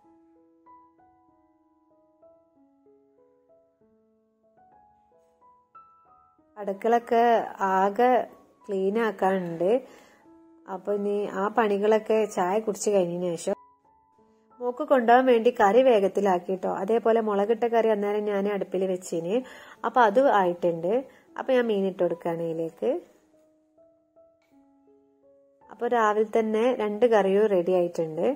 അടുക്കളൊക്കെ ആകെ ക്ലീൻ ആക്കാനുണ്ട്. അപ്പൊ ഇനി ആ പണികളൊക്കെ ചായ കുടിച്ചു കഴിഞ്ഞതിന് ശേഷം മോക്ക് കൊണ്ടുപോകാൻ വേണ്ടി കറി വേഗത്തിലാക്കിട്ടോ. അതേപോലെ മുളകിട്ട കറി അന്നേരം ഞാൻ അടുപ്പിൽ വെച്ചിന്. അപ്പൊ അത് ആയിട്ടുണ്ട്. അപ്പൊ ഞാൻ മീനിട്ട് കൊടുക്കാണ് ഇതിലേക്ക്. അപ്പൊ രാവിലെ തന്നെ 2 കറിയും റെഡി ആയിട്ടുണ്ട്.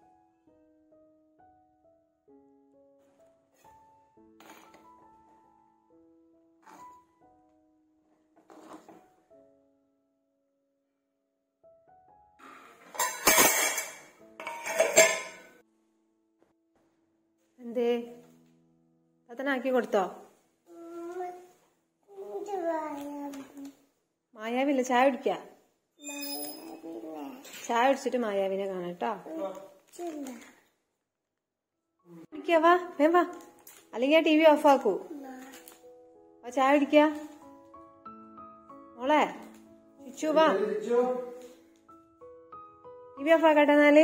എന്തേ അതനാക്കി കൊടുത്തോ? മായാവില്ല, ചായ കുടിക്ക. ചായ കുടിച്ചിട്ട് മായാവിനെ കാണാട്ടോ. കുടിക്കാ, വേം വാ, അല്ലെങ്കിൽ ആ TV ഓഫ് ആക്കൂ. ചായ കുടിക്ക മോളെ. ചിച്ചു വാ, TV ഓഫ് ആക്കട്ടെ എന്നാല്.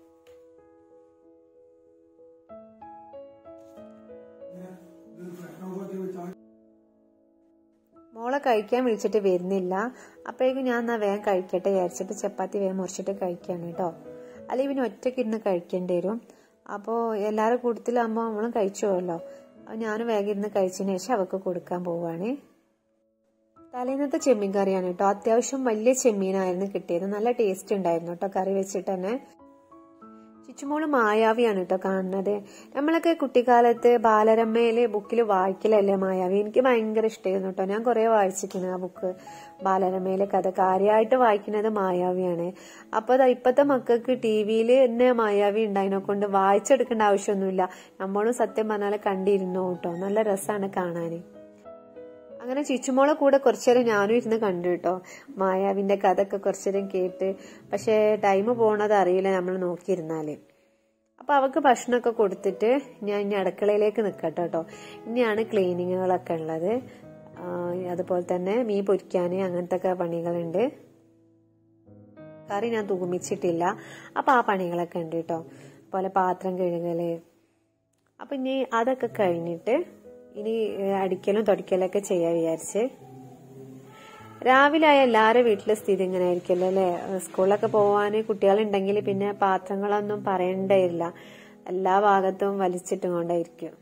മോളെ കഴിക്കാൻ വിളിച്ചിട്ട് വരുന്നില്ല. അപ്പോഴേക്കും ഞാൻ എന്നാ വേഗം കഴിക്കട്ടെ വിചാരിച്ചിട്ട് ചപ്പാത്തി വേഗം മുറിച്ചിട്ട് കഴിക്കാണ് കേട്ടോ. അല്ലെങ്കിൽ പിന്നെ ഒറ്റയ്ക്ക് ഇരുന്ന് കഴിക്കേണ്ടി വരും. അപ്പോൾ എല്ലാവരും കൂട്ടത്തിലാകുമ്പോൾ നമ്മളും കഴിച്ചോല്ലോ. ഞാനും വേഗം ഇരുന്ന് കഴിച്ചതിന് ശേഷം അവൾക്ക് കൊടുക്കാൻ പോവാണ്. തലേന്നത്തെ ചെമ്മീൻ കറിയാണ് കേട്ടോ. അത്യാവശ്യം വലിയ ചെമ്മീനായിരുന്നു കിട്ടിയത്. നല്ല ടേസ്റ്റ് ഉണ്ടായിരുന്നു കേട്ടോ കറി വെച്ചിട്ട് തന്നെ. ചിച്ചുമോള് മായാവിയാണ് കേട്ടോ കാണുന്നത്. നമ്മളൊക്കെ കുട്ടിക്കാലത്ത് ബാലരമയില് ബുക്കിൽ വായിക്കലല്ലേ മായാവി. എനിക്ക് ഭയങ്കര ഇഷ്ടമായിരുന്നു കേട്ടോ. ഞാൻ കുറെ വായിച്ചിരിക്കുന്നു ആ ബുക്ക്. ബാലരമയിലെ കഥ കാര്യമായിട്ട് വായിക്കുന്നത് മായാവിയാണ്. അപ്പൊ ഇപ്പത്തെ മക്കൾക്ക് TV തന്നെ മായാവി ഉണ്ടായതിനെ കൊണ്ട് വായിച്ചെടുക്കേണ്ട ആവശ്യമൊന്നുമില്ല. നമ്മളും സത്യം പറഞ്ഞാൽ കണ്ടിരുന്നു കേട്ടോ. നല്ല രസമാണ് കാണാന്. അങ്ങനെ ചിച്ചുമോളെ കൂടെ കുറച്ചേരം ഞാനും ഇരുന്ന് കണ്ടു കേട്ടോ. മായാവിന്റെ കഥയൊക്കെ കുറച്ചേരം കേട്ട്. പക്ഷെ ടൈം പോണത് അറിയില്ല നമ്മൾ നോക്കിയിരുന്നാല്. അപ്പൊ അവക്ക് ഭക്ഷണമൊക്കെ കൊടുത്തിട്ട് ഞാൻ ഇനി അടുക്കളയിലേക്ക് നിൽക്കട്ടെ കേട്ടോ. ഇനിയാണ് ക്ലീനിങ്ങുകളൊക്കെ ഉള്ളത്. അതുപോലെ തന്നെ മീൻ പൊരിക്കാൻ അങ്ങനത്തെ ഒക്കെ പണികളുണ്ട്. കറി ഞാൻ തൂമിച്ചിട്ടില്ല. അപ്പൊ ആ പണികളൊക്കെ ഉണ്ട് കേട്ടോ. അതുപോലെ പാത്രം കഴുകല്. അപ്പൊ ഇനി അതൊക്കെ കഴിഞ്ഞിട്ട് ഇനി അടിക്കലും തുടയ്ക്കലൊക്കെ ചെയ്യാൻ വിചാരിച്ച്. രാവിലെ ആയ എല്ലാവരും വീട്ടിലെ സ്ഥിതി ഇങ്ങനെ ആയിരിക്കുമല്ലോ അല്ലെ. സ്കൂളിലൊക്കെ പോവാൻ കുട്ടികളുണ്ടെങ്കിൽ പിന്നെ പാത്രങ്ങളൊന്നും പറയണ്ടേയില്ല. എല്ലാ ഭാഗത്തും വലിച്ചിട്ടും കൊണ്ടായിരിക്കും.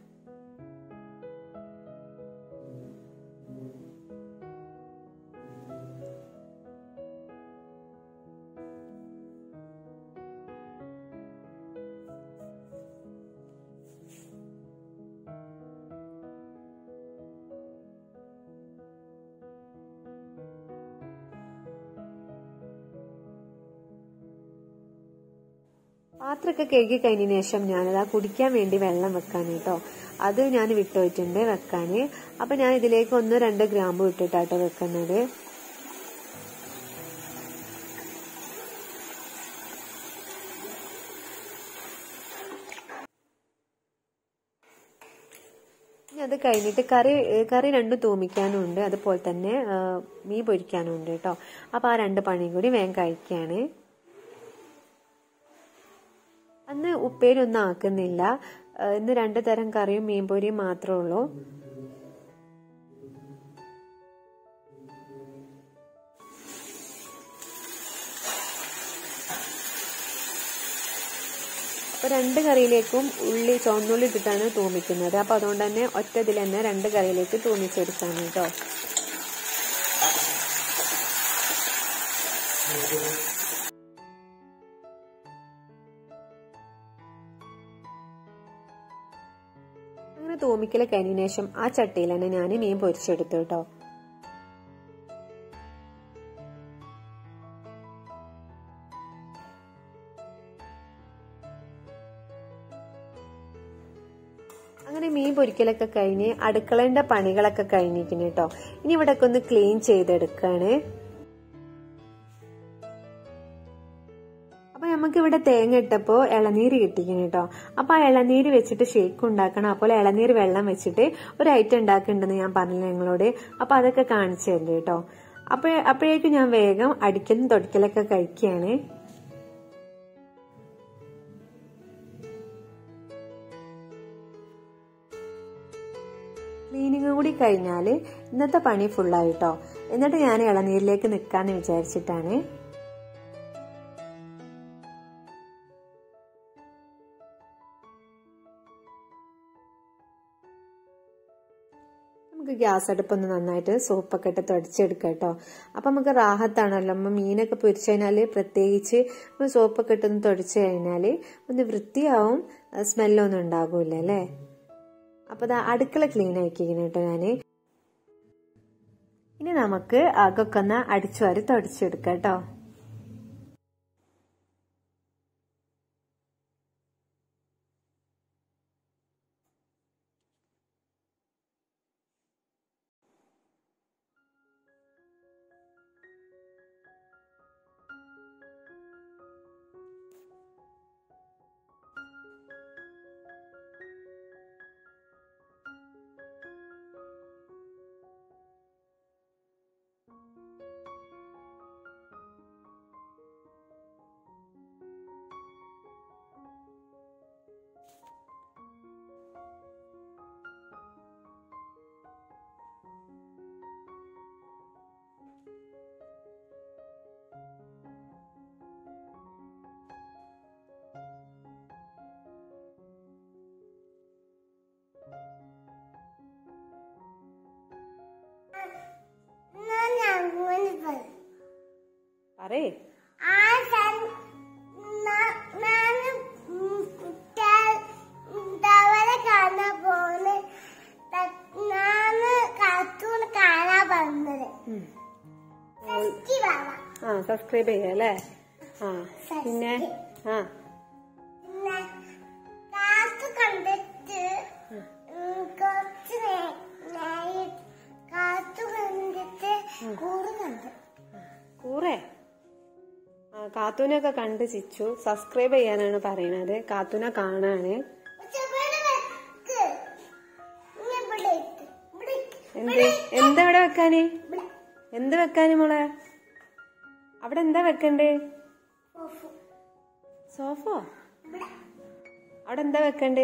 പാത്രമൊക്കെ കഴുകി കഴിഞ്ഞതിന് ശേഷം ഞാനത് കുടിക്കാൻ വേണ്ടി വെള്ളം വെക്കാൻ കേട്ടോ. അത് ഞാൻ വിട്ടുപോയിട്ടുണ്ട് വെക്കാന്. അപ്പൊ ഞാൻ ഇതിലേക്ക് 1-2 ഗ്രാമ്പ് ഇട്ടിട്ടാട്ടോ വെക്കുന്നത്. അത് കഴിഞ്ഞിട്ട് കറി 2 തൂമിക്കാനും ഉണ്ട്, അതുപോലെ തന്നെ മീൻ പൊരിക്കാനും ഉണ്ട് കേട്ടോ. അപ്പൊ ആ 2 പണിയും കൂടി വേഗം കഴിക്കാണ്. അന്ന് ഉപ്പേരി ഒന്നും ആക്കുന്നില്ല. ഇന്ന് 2 തരം കറിയും മീൻ പൊരിയും മാത്രമേ ഉള്ളൂ. അപ്പൊ 2 കറിയിലേക്കും ചുവന്നുള്ളി ഇട്ടിട്ടാണ് തൂമിക്കുന്നത്. അപ്പൊ അതുകൊണ്ട് തന്നെ ഒറ്റ ഇതിൽ തന്നെ 2 കറിയിലേക്ക് തൂമിച്ചെടുക്കാണ് കേട്ടോ. അങ്ങനെ തൂമിക്കൽ കഴിഞ്ഞതിന് ശേഷം ആ ചട്ടിയിൽ തന്നെ ഞാൻ മീൻ പൊരിച്ചെടുത്തു കേട്ടോ. അങ്ങനെ മീൻ പൊരിക്കലൊക്കെ കഴിഞ്ഞ് അടുക്കളന്റെ പണികളൊക്കെ കഴിഞ്ഞിരിക്കുന്നു കേട്ടോ. ഇനി ഇവിടെ ഒന്ന് ക്ലീൻ ചെയ്തെടുക്കാണ്. അപ്പൊ നമുക്ക് ഇവിടെ തേങ്ങ ഇട്ടപ്പോ ഇളനീര് കിട്ടിക്കുന്നു കേട്ടോ. അപ്പൊ ആ ഇളനീര് വെച്ചിട്ട് ഷേക്ക് ഉണ്ടാക്കണം. അപ്പോൾ ഇളനീര് വെള്ളം വെച്ചിട്ട് ഒരു ഐറ്റം ഉണ്ടാക്കുന്നുണ്ടെന്ന് ഞാൻ പറഞ്ഞില്ല നിങ്ങളോട്. അപ്പൊ അതൊക്കെ കാണിച്ചു തരുന്നുണ്ട് കേട്ടോ. അപ്പോഴേക്കും ഞാൻ വേഗം അടിക്കലും തൊടിക്കലൊക്കെ കഴിക്കുകയാണ്. ക്ലീനിങ് കൂടി കഴിഞ്ഞാല് ഇന്നത്തെ പണി ഫുള്ളായിട്ടോ. എന്നിട്ട് ഞാൻ ഇളനീരിലേക്ക് നിൽക്കാന്ന് വിചാരിച്ചിട്ടാണ്. നമുക്ക് ഗ്യാസ് അടുപ്പൊന്ന് നന്നായിട്ട് സോപ്പൊക്കെ ഇട്ട് തുടച്ചെടുക്കാം കേട്ടോ. അപ്പൊ നമുക്ക് റാഹത്താണല്ലോ. നമ്മൾ മീനൊക്കെ പൊരിച്ചു കഴിഞ്ഞാല് പ്രത്യേകിച്ച് സോപ്പൊക്കെ ഇട്ടൊന്ന് തുടച്ചു കഴിഞ്ഞാല് ഒന്ന് വൃത്തിയാവും, സ്മെല്ലൊന്നും ഉണ്ടാകൂല അല്ലേ. അപ്പൊ അടുക്കള ക്ലീൻ ആക്കിയിരിക്കുന്നു കേട്ടോ ഞാന്. ഇനി നമുക്ക് അകൊക്കെ ഒന്ന് അടിച്ചു വാരി തുടച്ചെടുക്കാം കേട്ടോ. പറയേ സബ്സ്ക്രൈബ് ചെയ്യല്ലേ. പിന്നെ കൂറേ കാത്തൂനൊക്കെ കണ്ട് ചിച്ചു സബ്സ്ക്രൈബ് ചെയ്യാനാണ് പറയണത്. കാത്തൂനെ കാണാണ്. എന്ത് എന്താ അവിടെ വെക്കാന്? എന്ത് വെക്കാന് മോളെ? അവിടെ എന്താ വെക്കണ്ടേ? സോഫോ? അവിടെ എന്താ വെക്കണ്ടേ?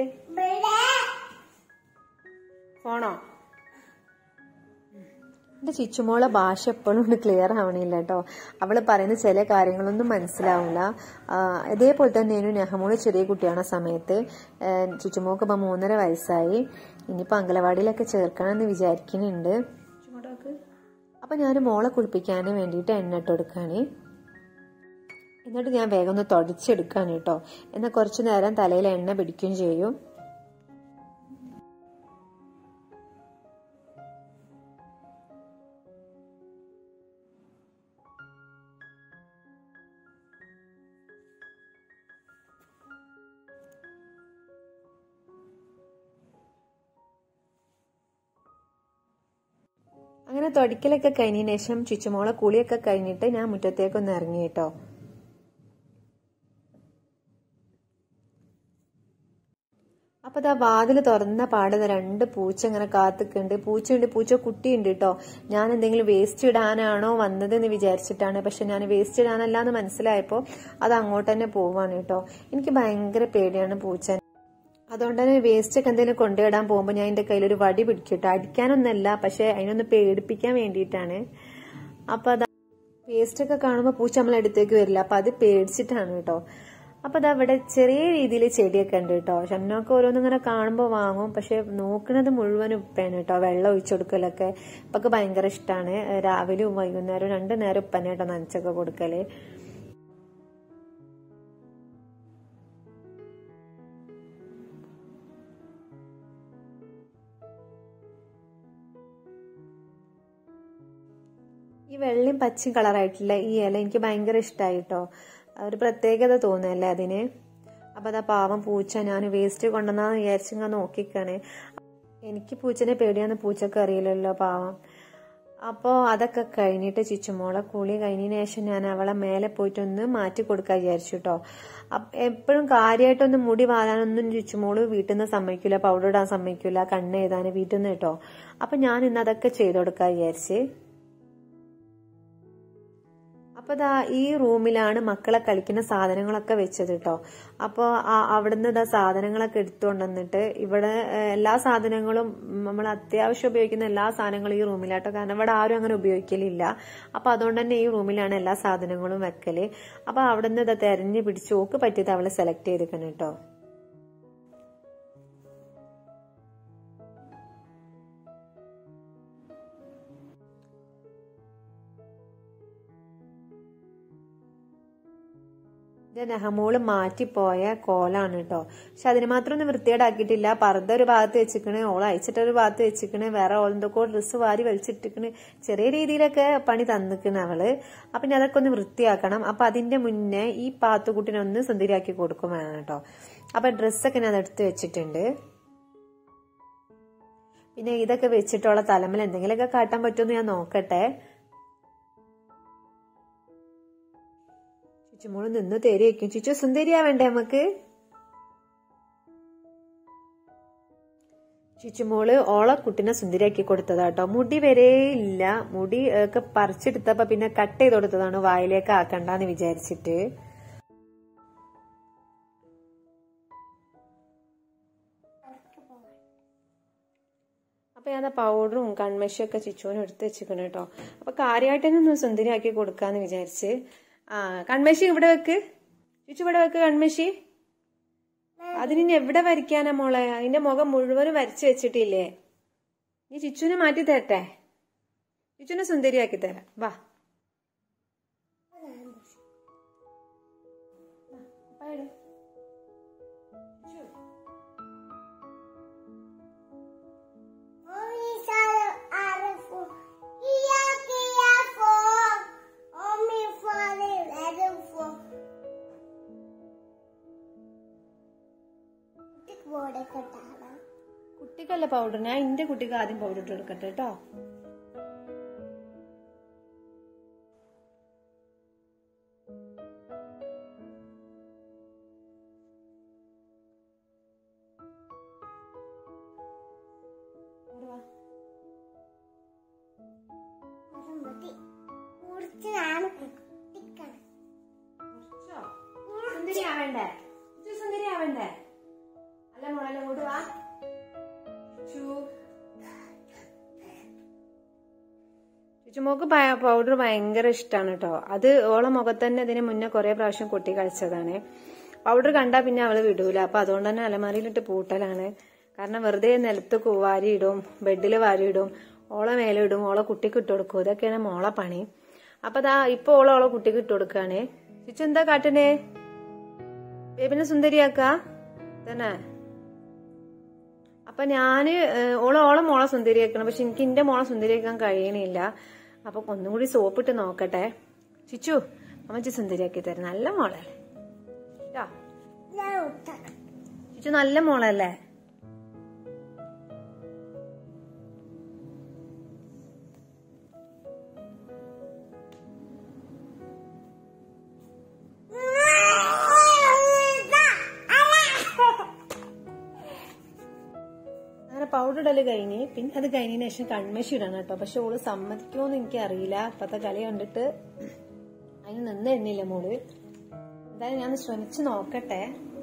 ഫോണോ? എന്റെ ചിച്ചുമോളെ ഭാഷ എപ്പോഴും ക്ലിയർ ആവണില്ല കേട്ടോ. അവള് പറയുന്ന ചില കാര്യങ്ങളൊന്നും മനസ്സിലാവില്ല. ഇതേപോലെ തന്നെയാണ് നെഹമോള് ചെറിയ കുട്ടിയാണ് സമയത്ത്. ചിച്ചുമോക്ക് ഇപ്പൊ 3.5 വയസ്സായി. ഇനിയിപ്പോ അംഗനവാടിയിലൊക്കെ ചേർക്കണമെന്ന് വിചാരിക്കുന്നുണ്ട്. അപ്പൊ ഞാൻ മോളെ കുളിപ്പിക്കാൻ വേണ്ടിയിട്ട് എണ്ണ ഇട്ട് കൊടുക്കാണ്. എന്നിട്ട് ഞാൻ വേഗം ഒന്ന് തുടച്ചെടുക്കാണ് കേട്ടോ. എന്നാൽ കുറച്ചു നേരം തലയിൽ എണ്ണ പിടിക്കുകയും ചെയ്യും. അങ്ങനെ തൊടിക്കലൊക്കെ കഴിഞ്ഞതിന് ശേഷം ചുച്ചുമോളെ കുളിയൊക്കെ കഴിഞ്ഞിട്ട് ഞാൻ മുറ്റത്തേക്കൊന്ന് ഇറങ്ങി കേട്ടോ. അപ്പൊ ദാ വാതില് തുറന്ന പാടുന്ന 2 പൂച്ച ഇങ്ങനെ കാത്തിക്കുന്നുണ്ട്. പൂച്ചയുണ്ട്, പൂച്ച കുട്ടിയുണ്ട് കേട്ടോ. ഞാൻ എന്തെങ്കിലും വേസ്റ്റ് ഇടാനാണോ വന്നതെന്ന് വിചാരിച്ചിട്ടാണ്. പക്ഷെ ഞാൻ വേസ്റ്റ് ഇടാനല്ല എന്ന് മനസ്സിലായപ്പോ അത് അങ്ങോട്ട് തന്നെ പോവാണ് കേട്ടോ. എനിക്ക് ഭയങ്കര പേടിയാണ് പൂച്ച. അതുകൊണ്ട് തന്നെ വേസ്റ്റ് ഒക്കെ എന്തെങ്കിലും കൊണ്ടുവിടാൻ പോകുമ്പോൾ ഞാൻ എന്റെ കയ്യിലൊരു വടി പിടിക്കട്ടോ. അടിക്കാനൊന്നല്ല, പക്ഷെ അതിനൊന്ന് പേടിപ്പിക്കാൻ വേണ്ടിയിട്ടാണ്. അപ്പൊ അതാ വേസ്റ്റ് ഒക്കെ കാണുമ്പോൾ പൂച്ച നമ്മളെ അടുത്തേക്ക് വരില്ല. അപ്പൊ അത് പേടിച്ചിട്ടാണ് കേട്ടോ. അപ്പൊ അത് അവിടെ ചെറിയ രീതിയിൽ ചെടിയൊക്കെ ഉണ്ട് കേട്ടോ. ഷംനൊക്കെ ഓരോന്നിങ്ങനെ കാണുമ്പോൾ വാങ്ങും. പക്ഷെ നോക്കുന്നത് മുഴുവനും ഉപ്പയാണ് കേട്ടോ. വെള്ളം ഒഴിച്ചു കൊടുക്കലൊക്കെ ഇപ്പൊക്കെ ഭയങ്കര ഇഷ്ടമാണ്. രാവിലെയും വൈകുന്നേരവും 2 നേരം ഉപ്പനെ കേട്ടോ നനച്ചൊക്കെ കൊടുക്കല്. ഈ വെള്ളയും പച്ചയും കളറായിട്ടുള്ള ഈ ഇല എനിക്ക് ഭയങ്കര ഇഷ്ടമായി കേട്ടോ. ഒരു പ്രത്യേകത തോന്നല്ലേ അതിന്. അപ്പൊ അതാ പാവം പൂച്ച ഞാൻ വേസ്റ്റ് കൊണ്ടുവന്നാന്ന് വിചാരിച്ചിങ്ങനെ നോക്കിക്കാണ്. എനിക്ക് പൂച്ചനെ പേടിയാന്ന് പൂച്ചക്ക് അറിയില്ലല്ലോ പാവം. അപ്പോ അതൊക്കെ കഴിഞ്ഞിട്ട് ചിച്ചുമോളെ കുളി കഴിഞ്ഞതിന് ശേഷം ഞാൻ അവളെ മേലെ പോയിട്ടൊന്ന് മാറ്റി കൊടുക്കാൻ വിചാരിച്ചു കേട്ടോ. എപ്പോഴും കാര്യമായിട്ടൊന്നും മുടി വാരാനൊന്നും ചിച്ചുമോള് വീട്ടിൽ നിന്ന് സമ്മതിക്കില്ല, പൗഡർ ഇടാൻ സമ്മതിക്കില്ല, കണ്ണ് എഴുതാന് വീട്ടിൽ നിന്ന് കേട്ടോ. അപ്പൊ ഞാൻ ഇന്ന് അതൊക്കെ ചെയ്ത് കൊടുക്കാൻ വിചാരിച്ച്. അപ്പൊ ദാ ഈ റൂമിലാണ് മക്കളെ കളിക്കുന്ന സാധനങ്ങളൊക്കെ വെച്ചത് കേട്ടോ. അപ്പൊ അവിടുന്ന് ഇതാ സാധനങ്ങളൊക്കെ എടുത്തുകൊണ്ടുവന്നിട്ട് ഇവിടെ എല്ലാ സാധനങ്ങളും നമ്മൾ അത്യാവശ്യം ഉപയോഗിക്കുന്ന എല്ലാ സാധനങ്ങളും ഈ റൂമിലാട്ടോ. കാരണം ഇവിടെ ആരും അങ്ങനെ ഉപയോഗിക്കലില്ല. അപ്പൊ അതുകൊണ്ട് തന്നെ ഈ റൂമിലാണ് എല്ലാ സാധനങ്ങളും വെക്കല്. അപ്പൊ അവിടുന്ന് ഇതാ തെരഞ്ഞു പിടിച്ച് ഓക്ക് പറ്റിയത് അവള് സെലക്ട് ചെയ്തിരിക്കണം കേട്ടോ. ഇത് നെഹമോള് മാറ്റിപ്പോയ കോലാണ് കേട്ടോ. പക്ഷെ അതിന് മാത്രം ഒന്നും വൃത്തികേടാക്കിയിട്ടില്ല. പർദ്ദ ഒരു ഭാഗത്ത് വെച്ചിക്കണ്, ഓള് അയച്ചിട്ടൊരു ഭാഗത്ത് വെച്ചിക്കണ്, വേറെ ഓളെന്തൊക്കെ ഡ്രസ്സ് വാരി വലിച്ചിട്ടിക്കണ്. ചെറിയ രീതിയിലൊക്കെ പണി തന്നിക്കണ് അവള്. അപ്പൊ ഇനി അതൊക്കെ ഒന്ന് വൃത്തിയാക്കണം. അപ്പൊ അതിന്റെ മുന്നേ ഈ പാത്തുകുട്ടിനെ ഒന്ന് സുന്ദരിയാക്കി കൊടുക്കും വേണം കേട്ടോ. അപ്പൊ ഡ്രസ്സൊക്കെ ഞാൻ എടുത്ത് വെച്ചിട്ടുണ്ട്. പിന്നെ ഇതൊക്കെ വെച്ചിട്ടുള്ള തലമേൽ എന്തെങ്കിലുമൊക്കെ കാട്ടാൻ പറ്റുമെന്ന് ഞാൻ നോക്കട്ടെ. ചുച്ചുമോള് നിന്ന് തേരി വയ്ക്കും. ചുച്ചു സുന്ദരിയാവേണ്ടേ നമുക്ക്? ചുച്ചുമോള് ഓളെ കുട്ടിനെ സുന്ദരിയാക്കി കൊടുത്തതാട്ടോ. മുടി വരെ ഇല്ല, മുടി ഒക്കെ പറിച്ചെടുത്തപ്പോ പിന്നെ കട്ട് ചെയ്ത് കൊടുത്തതാണ് വായിലേക്ക് ആക്കണ്ടെന്ന് വിചാരിച്ചിട്ട്. അപ്പൊ ഞാൻ പൗഡറും കൺമഷിയും ഒക്കെ ചിച്ചുവിനും എടുത്ത് വെച്ചിരിക്കണം കേട്ടോ. അപ്പൊ കാര്യമായിട്ട് തന്നെ ഒന്ന് സുന്ദരിയാക്കി കൊടുക്കാന്ന് വിചാരിച്ച്. കൺമഷി ഇവിടെ വെക്ക്, ചുച്ചു ഇവിടെ വെക്ക് കൺമഷി. അതിനി എവിടെ വരയ്ക്കാനാ മോളെ? അതിന്റെ മുഖം മുഴുവനും വരച്ചു വെച്ചിട്ടില്ലേ? നീ ചിച്ചുവിനെ മാറ്റി തരട്ടെ? ചിച്ചുവിനെ സുന്ദരിയാക്കി തരാം, വാ. കുട്ടിക്കല്ല പൗഡർ, ഞാൻ എന്റെ കുട്ടിക്ക് ആദ്യം പൗഡർ ഇട്ട് കൊടുക്കട്ടെ കേട്ടോ. ആവണ്ടേ? സുന്ദരി ആവണ്ടേ? അല്ല മോളെ ഇങ്ങോട്ട് വാ. ചുച്ചുമോക്ക് പൗഡർ ഭയങ്കര ഇഷ്ടമാണ് കേട്ടോ. അത് ഓളെ മുഖത്ത് തന്നെ ഇതിന് മുന്നേ കുറെ പ്രാവശ്യം കൊട്ടി കളിച്ചതാണ്. പൗഡർ കണ്ടാ പിന്നെ അവള് വിടൂല. അപ്പൊ അതുകൊണ്ട് തന്നെ അലമാരിയിലിട്ട് പൂട്ടലാണ്. കാരണം വെറുതെ നിലത്ത് വാരിയിടും, ബെഡിൽ വാരിയിടും, ഓളെ മേലിടും, ഓളെ കുട്ടിക്ക് ഇട്ട് കൊടുക്കും. ഇതൊക്കെയാണ് മോളെ പണി. അപ്പൊ ഇപ്പൊ ഓളെ കുട്ടിക്ക് ഇട്ട് കൊടുക്കാണ്. ചുച്ചു എന്താ കാട്ടണേ? ബേബിനെ സുന്ദരിയാക്ക തന്നെ. അപ്പൊ ഞാന് ഓളെ മോളെ സുന്ദരിയാക്കണം. പക്ഷെ എനിക്ക് എന്റെ മോളെ സുന്ദരിയാക്കാൻ കഴിയണില്ല. അപ്പൊ ഒന്നും കൂടി സോപ്പിട്ട് നോക്കട്ടെ. ചിച്ചു അമ്മച്ചി സുന്ദരിയാക്കി തരാം. നല്ല മോളല്ലേ ചിച്ചു? നല്ല മോളല്ലേ? പൗഡർ ഇടല് കഴിഞ്ഞ് പിന്നെ അത് കഴിഞ്ഞതിന് ശേഷം കൺമശി ഇടണം കേട്ടോ. പക്ഷെ ഓള് സമ്മതിക്കുമോന്ന് എനിക്ക് അറിയില്ല. അപ്പത്തെ കളി കണ്ടിട്ട് അതിന് നിന്ന് എണ്ണില്ല മോള്. എന്തായാലും ഞാൻ ശ്രമിച്ചു നോക്കട്ടെ.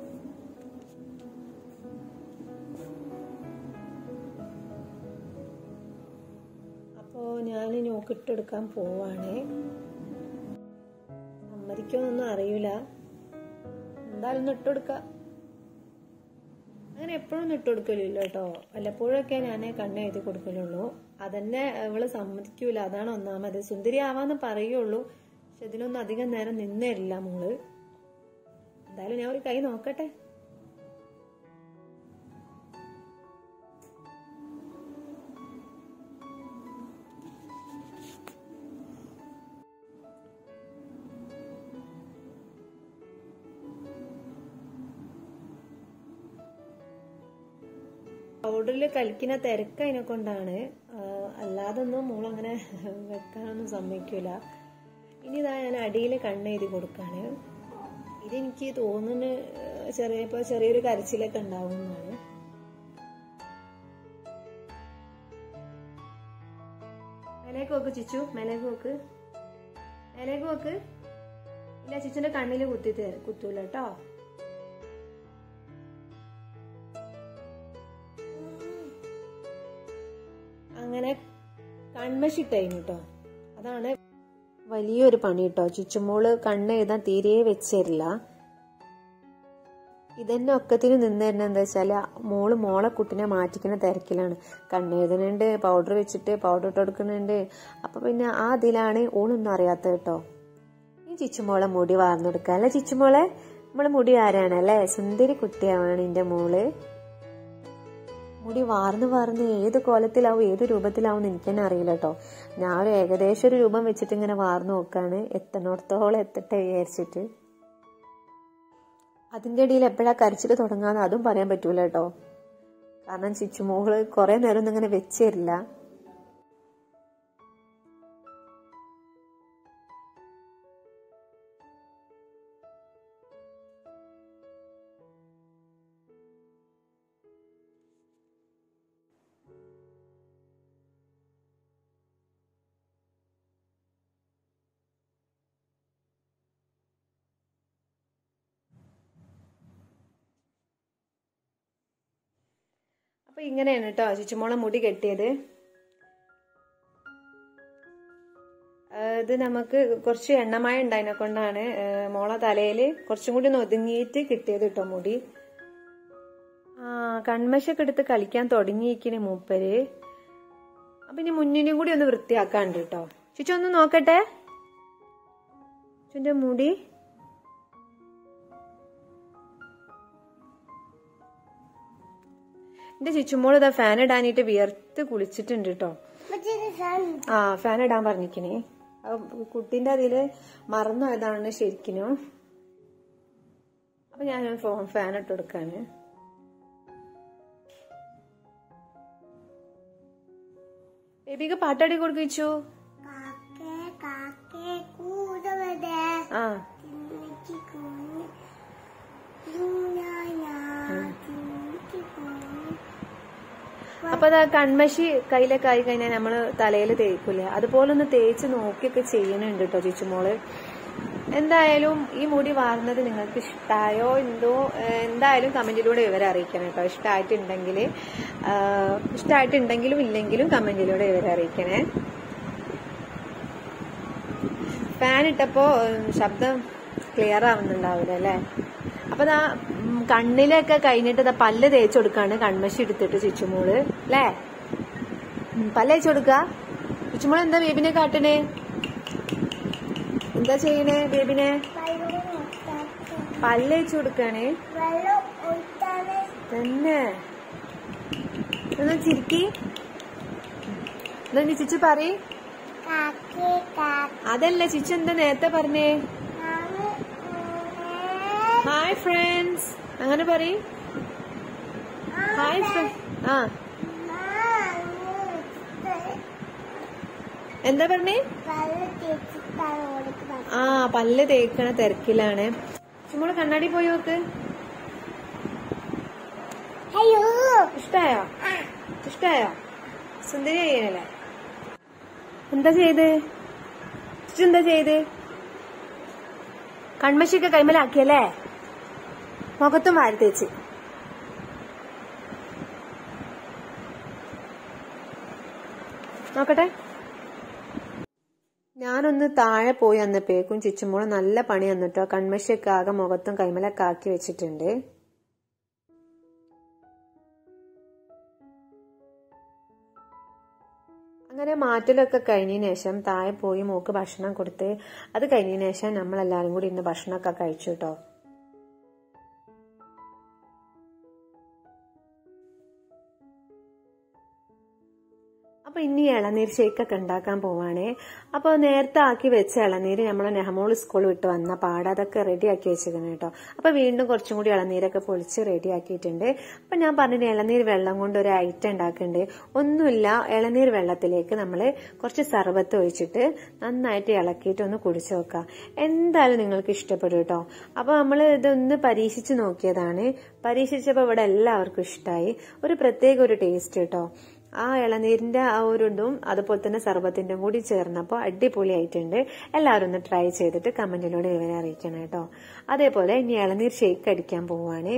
അപ്പോ ഞാൻ നോക്കിട്ടെടുക്കാൻ പോവാണ്. സമ്മതിക്കുമോന്നൊന്നും അറിയില്ല. എന്തായാലും ഒന്ന് ഇട്ടുകൊടുക്കാം. അങ്ങനെ എപ്പോഴും ഇട്ട് കൊടുക്കലില്ല കേട്ടോ. വല്ലപ്പോഴൊക്കെ ഞാൻ കണ്ണെഴുതി കൊടുക്കലുള്ളൂ. അതന്നെ ഇവള് സമ്മതിക്കൂല. അതാണ് ഒന്നാമത്. സുന്ദരി ആവാന്ന് പറയുള്ളൂ. പക്ഷെ ഇതിനൊന്നും അധികം നേരം നിന്നില്ല മോള്. എന്തായാലും ഞാൻ ഒരു കൈ നോക്കട്ടെ. പൗഡറിൽ കലിക്കുന്ന തിരക്ക് അതിനെ കൊണ്ടാണ്. അല്ലാതൊന്നും മോളങ്ങനെ വെക്കാനൊന്നും സമ്മതിക്കൂല. ഇനി ഇതാ ഞാൻ അടിയിൽ കണ്ണെഴുതി കൊടുക്കാണ്. ഇതെനിക്ക് തോന്നുന്നു ചെറിയൊരു കരച്ചിലൊക്കെ ഉണ്ടാവുന്നതാണ്. മേലേക്ക് നോക്ക് ചിച്ചു. മേലേക്ക് നോക്ക്. മേലേക്ക് നോക്ക്. ഇല്ല ചിച്ചുന്റെ കണ്ണില് കുത്തൂല കേട്ടോ. അങ്ങനെ കൺമശി കഴിഞ്ഞു കേട്ടോ. അതാണ് വലിയൊരു പണി കേട്ടോ. ചുച്ചുമോള് കണ്ണെഴുതാൻ തീരെ വെച്ചേരില്ല. ഇതന്നെ ഒക്കത്തിന് നിന്ന് തരുന്ന എന്താ വെച്ചാല് മോളെ കുട്ടിനെ മാറ്റിക്കുന്ന തിരക്കിലാണ്. കണ്ണെഴുതുന്നുണ്ട്, പൗഡർ വെച്ചിട്ട് പൗഡർ ഇട്ട് കൊടുക്കുന്നുണ്ട്. അപ്പൊ പിന്നെ ആ ഇതിലാണ് ഓളൊന്നും അറിയാത്ത കേട്ടോ. ഈ ചിച്ചുമോളെ മുടി വാർന്നെടുക്കുക അല്ലെ ചിച്ചുമോളെ? നമ്മളെ മുടി ആരാണല്ലേ? സുന്ദരി കുട്ടിയാവാണ് എന്റെ മോള്. മുടി വാർന്ന് ഏത് കോലത്തിലാവും ഏത് രൂപത്തിലാവും എനിക്ക് തന്നെ അറിയില്ല കേട്ടോ. ഞാൻ ഒരു ഏകദേശം ഒരു രൂപം വെച്ചിട്ട് ഇങ്ങനെ വാർന്നു നോക്കാണ്. എത്തണോടത്തോളം എത്തട്ടെ വിചാരിച്ചിട്ട്. അതിന്റെ ഇടയിൽ എപ്പോഴാ കരച്ചിൽ തുടങ്ങാന്ന് അതും പറയാൻ പറ്റൂല കേട്ടോ. കാരണം ചിച്ചുമോള് കുറെ നേരം ഒന്നും ഇങ്ങനെ വെച്ചേരില്ല. അപ്പൊ ഇങ്ങനെയാണ് കേട്ടോ ചുച്ചുമോളെ മുടി കെട്ടിയത്. ഇത് നമുക്ക് കുറച്ച് എണ്ണമയം ഉണ്ടായതിനെ കൊണ്ടാണ് മോളെ തലയില് കുറച്ചും കൂടി ഒന്ന് ഒതുങ്ങിയിട്ട് കിട്ടിയത് കേട്ടോ മുടി. കൺമശൊക്കെ എടുത്ത് കളിക്കാൻ തുടങ്ങിയിരിക്കണേ മൂപ്പര്. അപ്പൊ ഇനി മുന്നിനും കൂടി ഒന്ന് വൃത്തിയാക്കാണ്ട് കേട്ടോ. ചുച്ചു ഒന്ന് നോക്കട്ടെ ചുന്റെ മുടി. എന്റെ ചുച്ചുമോള് ഇതാ ഫാൻ ഇടാനായിട്ട് വിയർത്ത് കുളിച്ചിട്ടുണ്ട് കേട്ടോ. ഫാൻ ഇടാൻ പറഞ്ഞിക്കണേ. കുട്ടീന്റെ അതില് മറന്നു പോയതാണ് ശരിക്കും. അപ്പൊ ഞാൻ ഫാൻ ഇട്ട് കൊടുക്കാണ്. ബേബിക്ക് പാട്ടാടി കൊടുക്കിച്ചു. അപ്പൊ അത് കൺമശി കയ്യിലൊക്കെ ആയി കഴിഞ്ഞാൽ നമ്മള് തലയിൽ തേക്കൂലേ, അതുപോലെ ഒന്ന് തേച്ച് നോക്കിയൊക്കെ ചെയ്യണുണ്ട് കേട്ടോ ചുച്ചുമോള്. എന്തായാലും ഈ മുടി വാർന്നത് നിങ്ങൾക്ക് ഇഷ്ടമായോ എന്തോ എന്തായാലും കമന്റിലൂടെ വിവരം അറിയിക്കണം കേട്ടോ. ഇഷ്ടമായിട്ടുണ്ടെങ്കിലും ഇല്ലെങ്കിലും കമന്റിലൂടെ വിവരം അറിയിക്കണേ. ഫാൻ ഇട്ടപ്പോ ശബ്ദം ക്ലിയർ ആവുന്നുണ്ടാവില്ല അല്ലേ? അപ്പൊ കണ്ണിലൊക്കെ കഴിഞ്ഞിട്ട് പല്ല് തേച്ച് കൊടുക്കാണ് കൺമശി എടുത്തിട്ട് ചുച്ചുമോള് അല്ലേ? പല്ല് തേച്ച് കൊടുക്ക. ചുച്ചുമോള് എന്താ ബേബിനെ കാട്ടണേ? എന്താ ചെയ്യണേ ബേബിനെ? പല്ല് തേച്ച് കൊടുക്കാണേ തന്നെ. എന്നാ ചിരിക്കി. എന്താ നീ ചിച്ചു പറ. അതല്ല ചിച്ചു എന്താ നേരത്തെ പറഞ്ഞേ? ഹായ് ഫ്രണ്ട്സ് അങ്ങനെ പറ. Hi friends. എന്താ പറഞ്ഞേ? പല്ല് തേക്കണ തിരക്കിലാണ്. ചുമ്മാ കണ്ണാടി പോയി നോക്ക്. ഇഷ്ടായോ? സുന്ദരി ചെയ്യണല്ലേ? എന്താ ചെയ്ത് കൺമശിയൊക്കെ കൈമലാക്കിയല്ലേ? മുഖത്തും വാരി തേച്ച്. നോക്കട്ടെ. ഞാനൊന്ന് താഴെ പോയി വന്നപ്പോഴേക്കും ചുച്ചുമോള് നല്ല പണി വന്നിട്ടോ. കൺമശിയൊക്കെ ആകെ മുഖത്തും കൈമലൊക്കെ ആക്കി വെച്ചിട്ടുണ്ട്. അങ്ങനെ മാറ്റലൊക്കെ കഴിഞ്ഞതിന് ശേഷം താഴെ പോയി മോക്ക് ഭക്ഷണം കൊടുത്ത് അത് കഴിഞ്ഞതിന് ശേഷം നമ്മളെല്ലാരും കൂടി ഇന്ന് ഭക്ഷണമൊക്കെ കഴിച്ചു കേട്ടോ. അപ്പൊ ഇനി ഇളനീർ ഷേക്കൊക്കെ ഉണ്ടാക്കാൻ പോവാണേ. അപ്പൊ നേരത്തെ ആക്കി വെച്ച ഇളനീര് നമ്മളെ നെഹമോൾ സ്കൂൾ വിട്ട് വന്ന അതൊക്കെ റെഡി ആക്കി വെച്ചിരിക്കണം കേട്ടോ. അപ്പൊ വീണ്ടും കുറച്ചും കൂടി ഇളനീരൊക്കെ പൊളിച്ച് റെഡി ആക്കിയിട്ടുണ്ട്. അപ്പൊ ഞാൻ പറഞ്ഞിട്ട് ഇളനീർ വെള്ളം കൊണ്ട് ഒരു ഐറ്റം ഉണ്ടാക്കുന്നുണ്ട്. ഒന്നുമില്ല, ഇളനീർ വെള്ളത്തിലേക്ക് നമ്മൾ കുറച്ച് സർബത്ത് ഒഴിച്ചിട്ട് നന്നായിട്ട് ഇളക്കിയിട്ട് ഒന്ന് കുടിച്ചു നോക്കാം. എന്തായാലും നിങ്ങൾക്ക് ഇഷ്ടപ്പെടും കേട്ടോ. അപ്പൊ നമ്മൾ ഇതൊന്ന് പരീക്ഷിച്ച് നോക്കിയതാണ്. പരീക്ഷിച്ചപ്പോ ഇവിടെ എല്ലാവർക്കും ഇഷ്ടമായി. ഒരു പ്രത്യേക ഒരു ടേസ്റ്റ് കേട്ടോ. ആ ഇളനീരിന്റെ ആ ഒരു ഇതും അതുപോലെ തന്നെ സർബത്തിന്റെ കൂടി ചേർന്നപ്പോൾ അടിപൊളിയായിട്ടുണ്ട്. എല്ലാവരും ഒന്ന് ട്രൈ ചെയ്തിട്ട് കമന്റിലൂടെ വിവരം അറിയിക്കണം കേട്ടോ. അതേപോലെ ഇനി ഇളനീർ ഷേക്ക് അടിക്കാൻ പോവാണ്.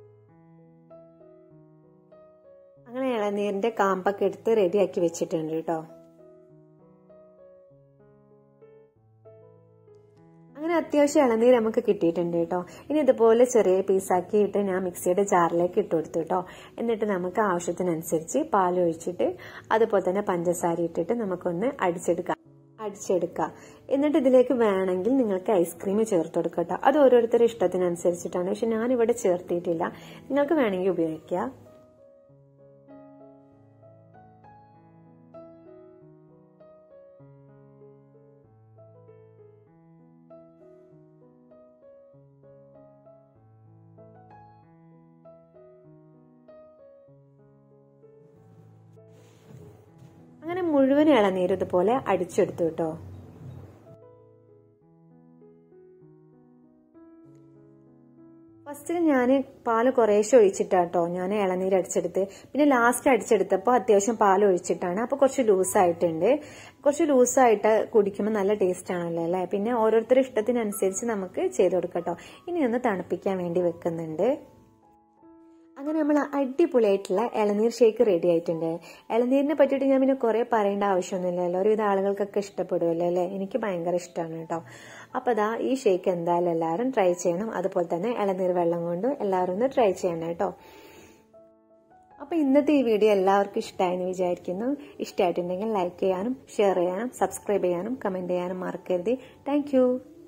അങ്ങനെ ഇളനീരിന്റെ കാമ്പൊക്കെ എടുത്ത് റെഡിയാക്കി വെച്ചിട്ടുണ്ട് കേട്ടോ. അങ്ങനെ അത്യാവശ്യം ഇളനീര് നമുക്ക് കിട്ടിയിട്ടുണ്ട് കേട്ടോ. ഇനി ഇതുപോലെ ചെറിയ പീസാക്കിയിട്ട് ഞാൻ മിക്സിയുടെ ജാറിലേക്ക് ഇട്ട് കൊടുത്തു കേട്ടോ. എന്നിട്ട് നമുക്ക് ആവശ്യത്തിനനുസരിച്ച് പാൽ ഒഴിച്ചിട്ട് അതുപോലെ തന്നെ പഞ്ചസാര ഇട്ടിട്ട് നമുക്കൊന്ന് അടിച്ചെടുക്കാം. എന്നിട്ട് ഇതിലേക്ക് വേണമെങ്കിൽ നിങ്ങൾക്ക് ഐസ്ക്രീം ചേർത്ത് കൊടുക്കാം കേട്ടോ. അത് ഓരോരുത്തരുടെ ഇഷ്ടത്തിനനുസരിച്ചിട്ടാണ്. പക്ഷെ ഞാനിവിടെ ചേർത്തിയിട്ടില്ല. നിങ്ങൾക്ക് വേണമെങ്കിൽ ഉപയോഗിക്കാം. അങ്ങനെ മുഴുവൻ ഇളനീര് ഇതുപോലെ അടിച്ചെടുത്തു കേട്ടോ. ഫസ്റ്റിൽ ഞാൻ പാല് കുറേശ്ശെ ഒഴിച്ചിട്ടാട്ടോ ഞാൻ ഇളനീര് അടിച്ചെടുത്ത്. പിന്നെ ലാസ്റ്റ് അടിച്ചെടുത്തപ്പോൾ അത്യാവശ്യം പാൽ ഒഴിച്ചിട്ടാണ്. അപ്പൊ കുറച്ച് ലൂസായിട്ടുണ്ട്. കുറച്ച് ലൂസായിട്ട് കുടിക്കുമ്പോൾ നല്ല ടേസ്റ്റ് ആണല്ലോ അല്ലെ? പിന്നെ ഓരോരുത്തരുടെ ഇഷ്ടത്തിനനുസരിച്ച് നമുക്ക് ചെയ്ത് കൊടുക്കട്ടോ. ഇനി ഒന്ന് തണുപ്പിക്കാൻ വേണ്ടി വെക്കുന്നുണ്ട്. അങ്ങനെ നമ്മൾ അടിപൊളിയായിട്ടുള്ള ഇളനീർ ഷേക്ക് റെഡി ആയിട്ടുണ്ട്. ഇളനീരിനെ പറ്റിയിട്ട് ഞാൻ പിന്നെ കുറെ പറയേണ്ട ആവശ്യമൊന്നുമില്ലല്ലോ. ഒരുവിധ ആളുകൾക്കൊക്കെ ഇഷ്ടപ്പെടുമല്ലോ അല്ലേ? എനിക്ക് ഭയങ്കര ഇഷ്ടമാണ് കേട്ടോ. അപ്പൊ അതാ ഈ ഷേക്ക് എന്തായാലും എല്ലാവരും ട്രൈ ചെയ്യണം. അതുപോലെ തന്നെ ഇളനീർ വെള്ളം കൊണ്ട് എല്ലാവരും ഒന്ന് ട്രൈ ചെയ്യണം കേട്ടോ. അപ്പൊ ഇന്നത്തെ ഈ വീഡിയോ എല്ലാവർക്കും ഇഷ്ടമായെന്ന് വിചാരിക്കുന്നു. ഇഷ്ടമായിട്ടുണ്ടെങ്കിൽ ലൈക്ക് ചെയ്യാനും ഷെയർ ചെയ്യാനും സബ്സ്ക്രൈബ് ചെയ്യാനും കമന്റ് ചെയ്യാനും മറക്കരുത്. താങ്ക്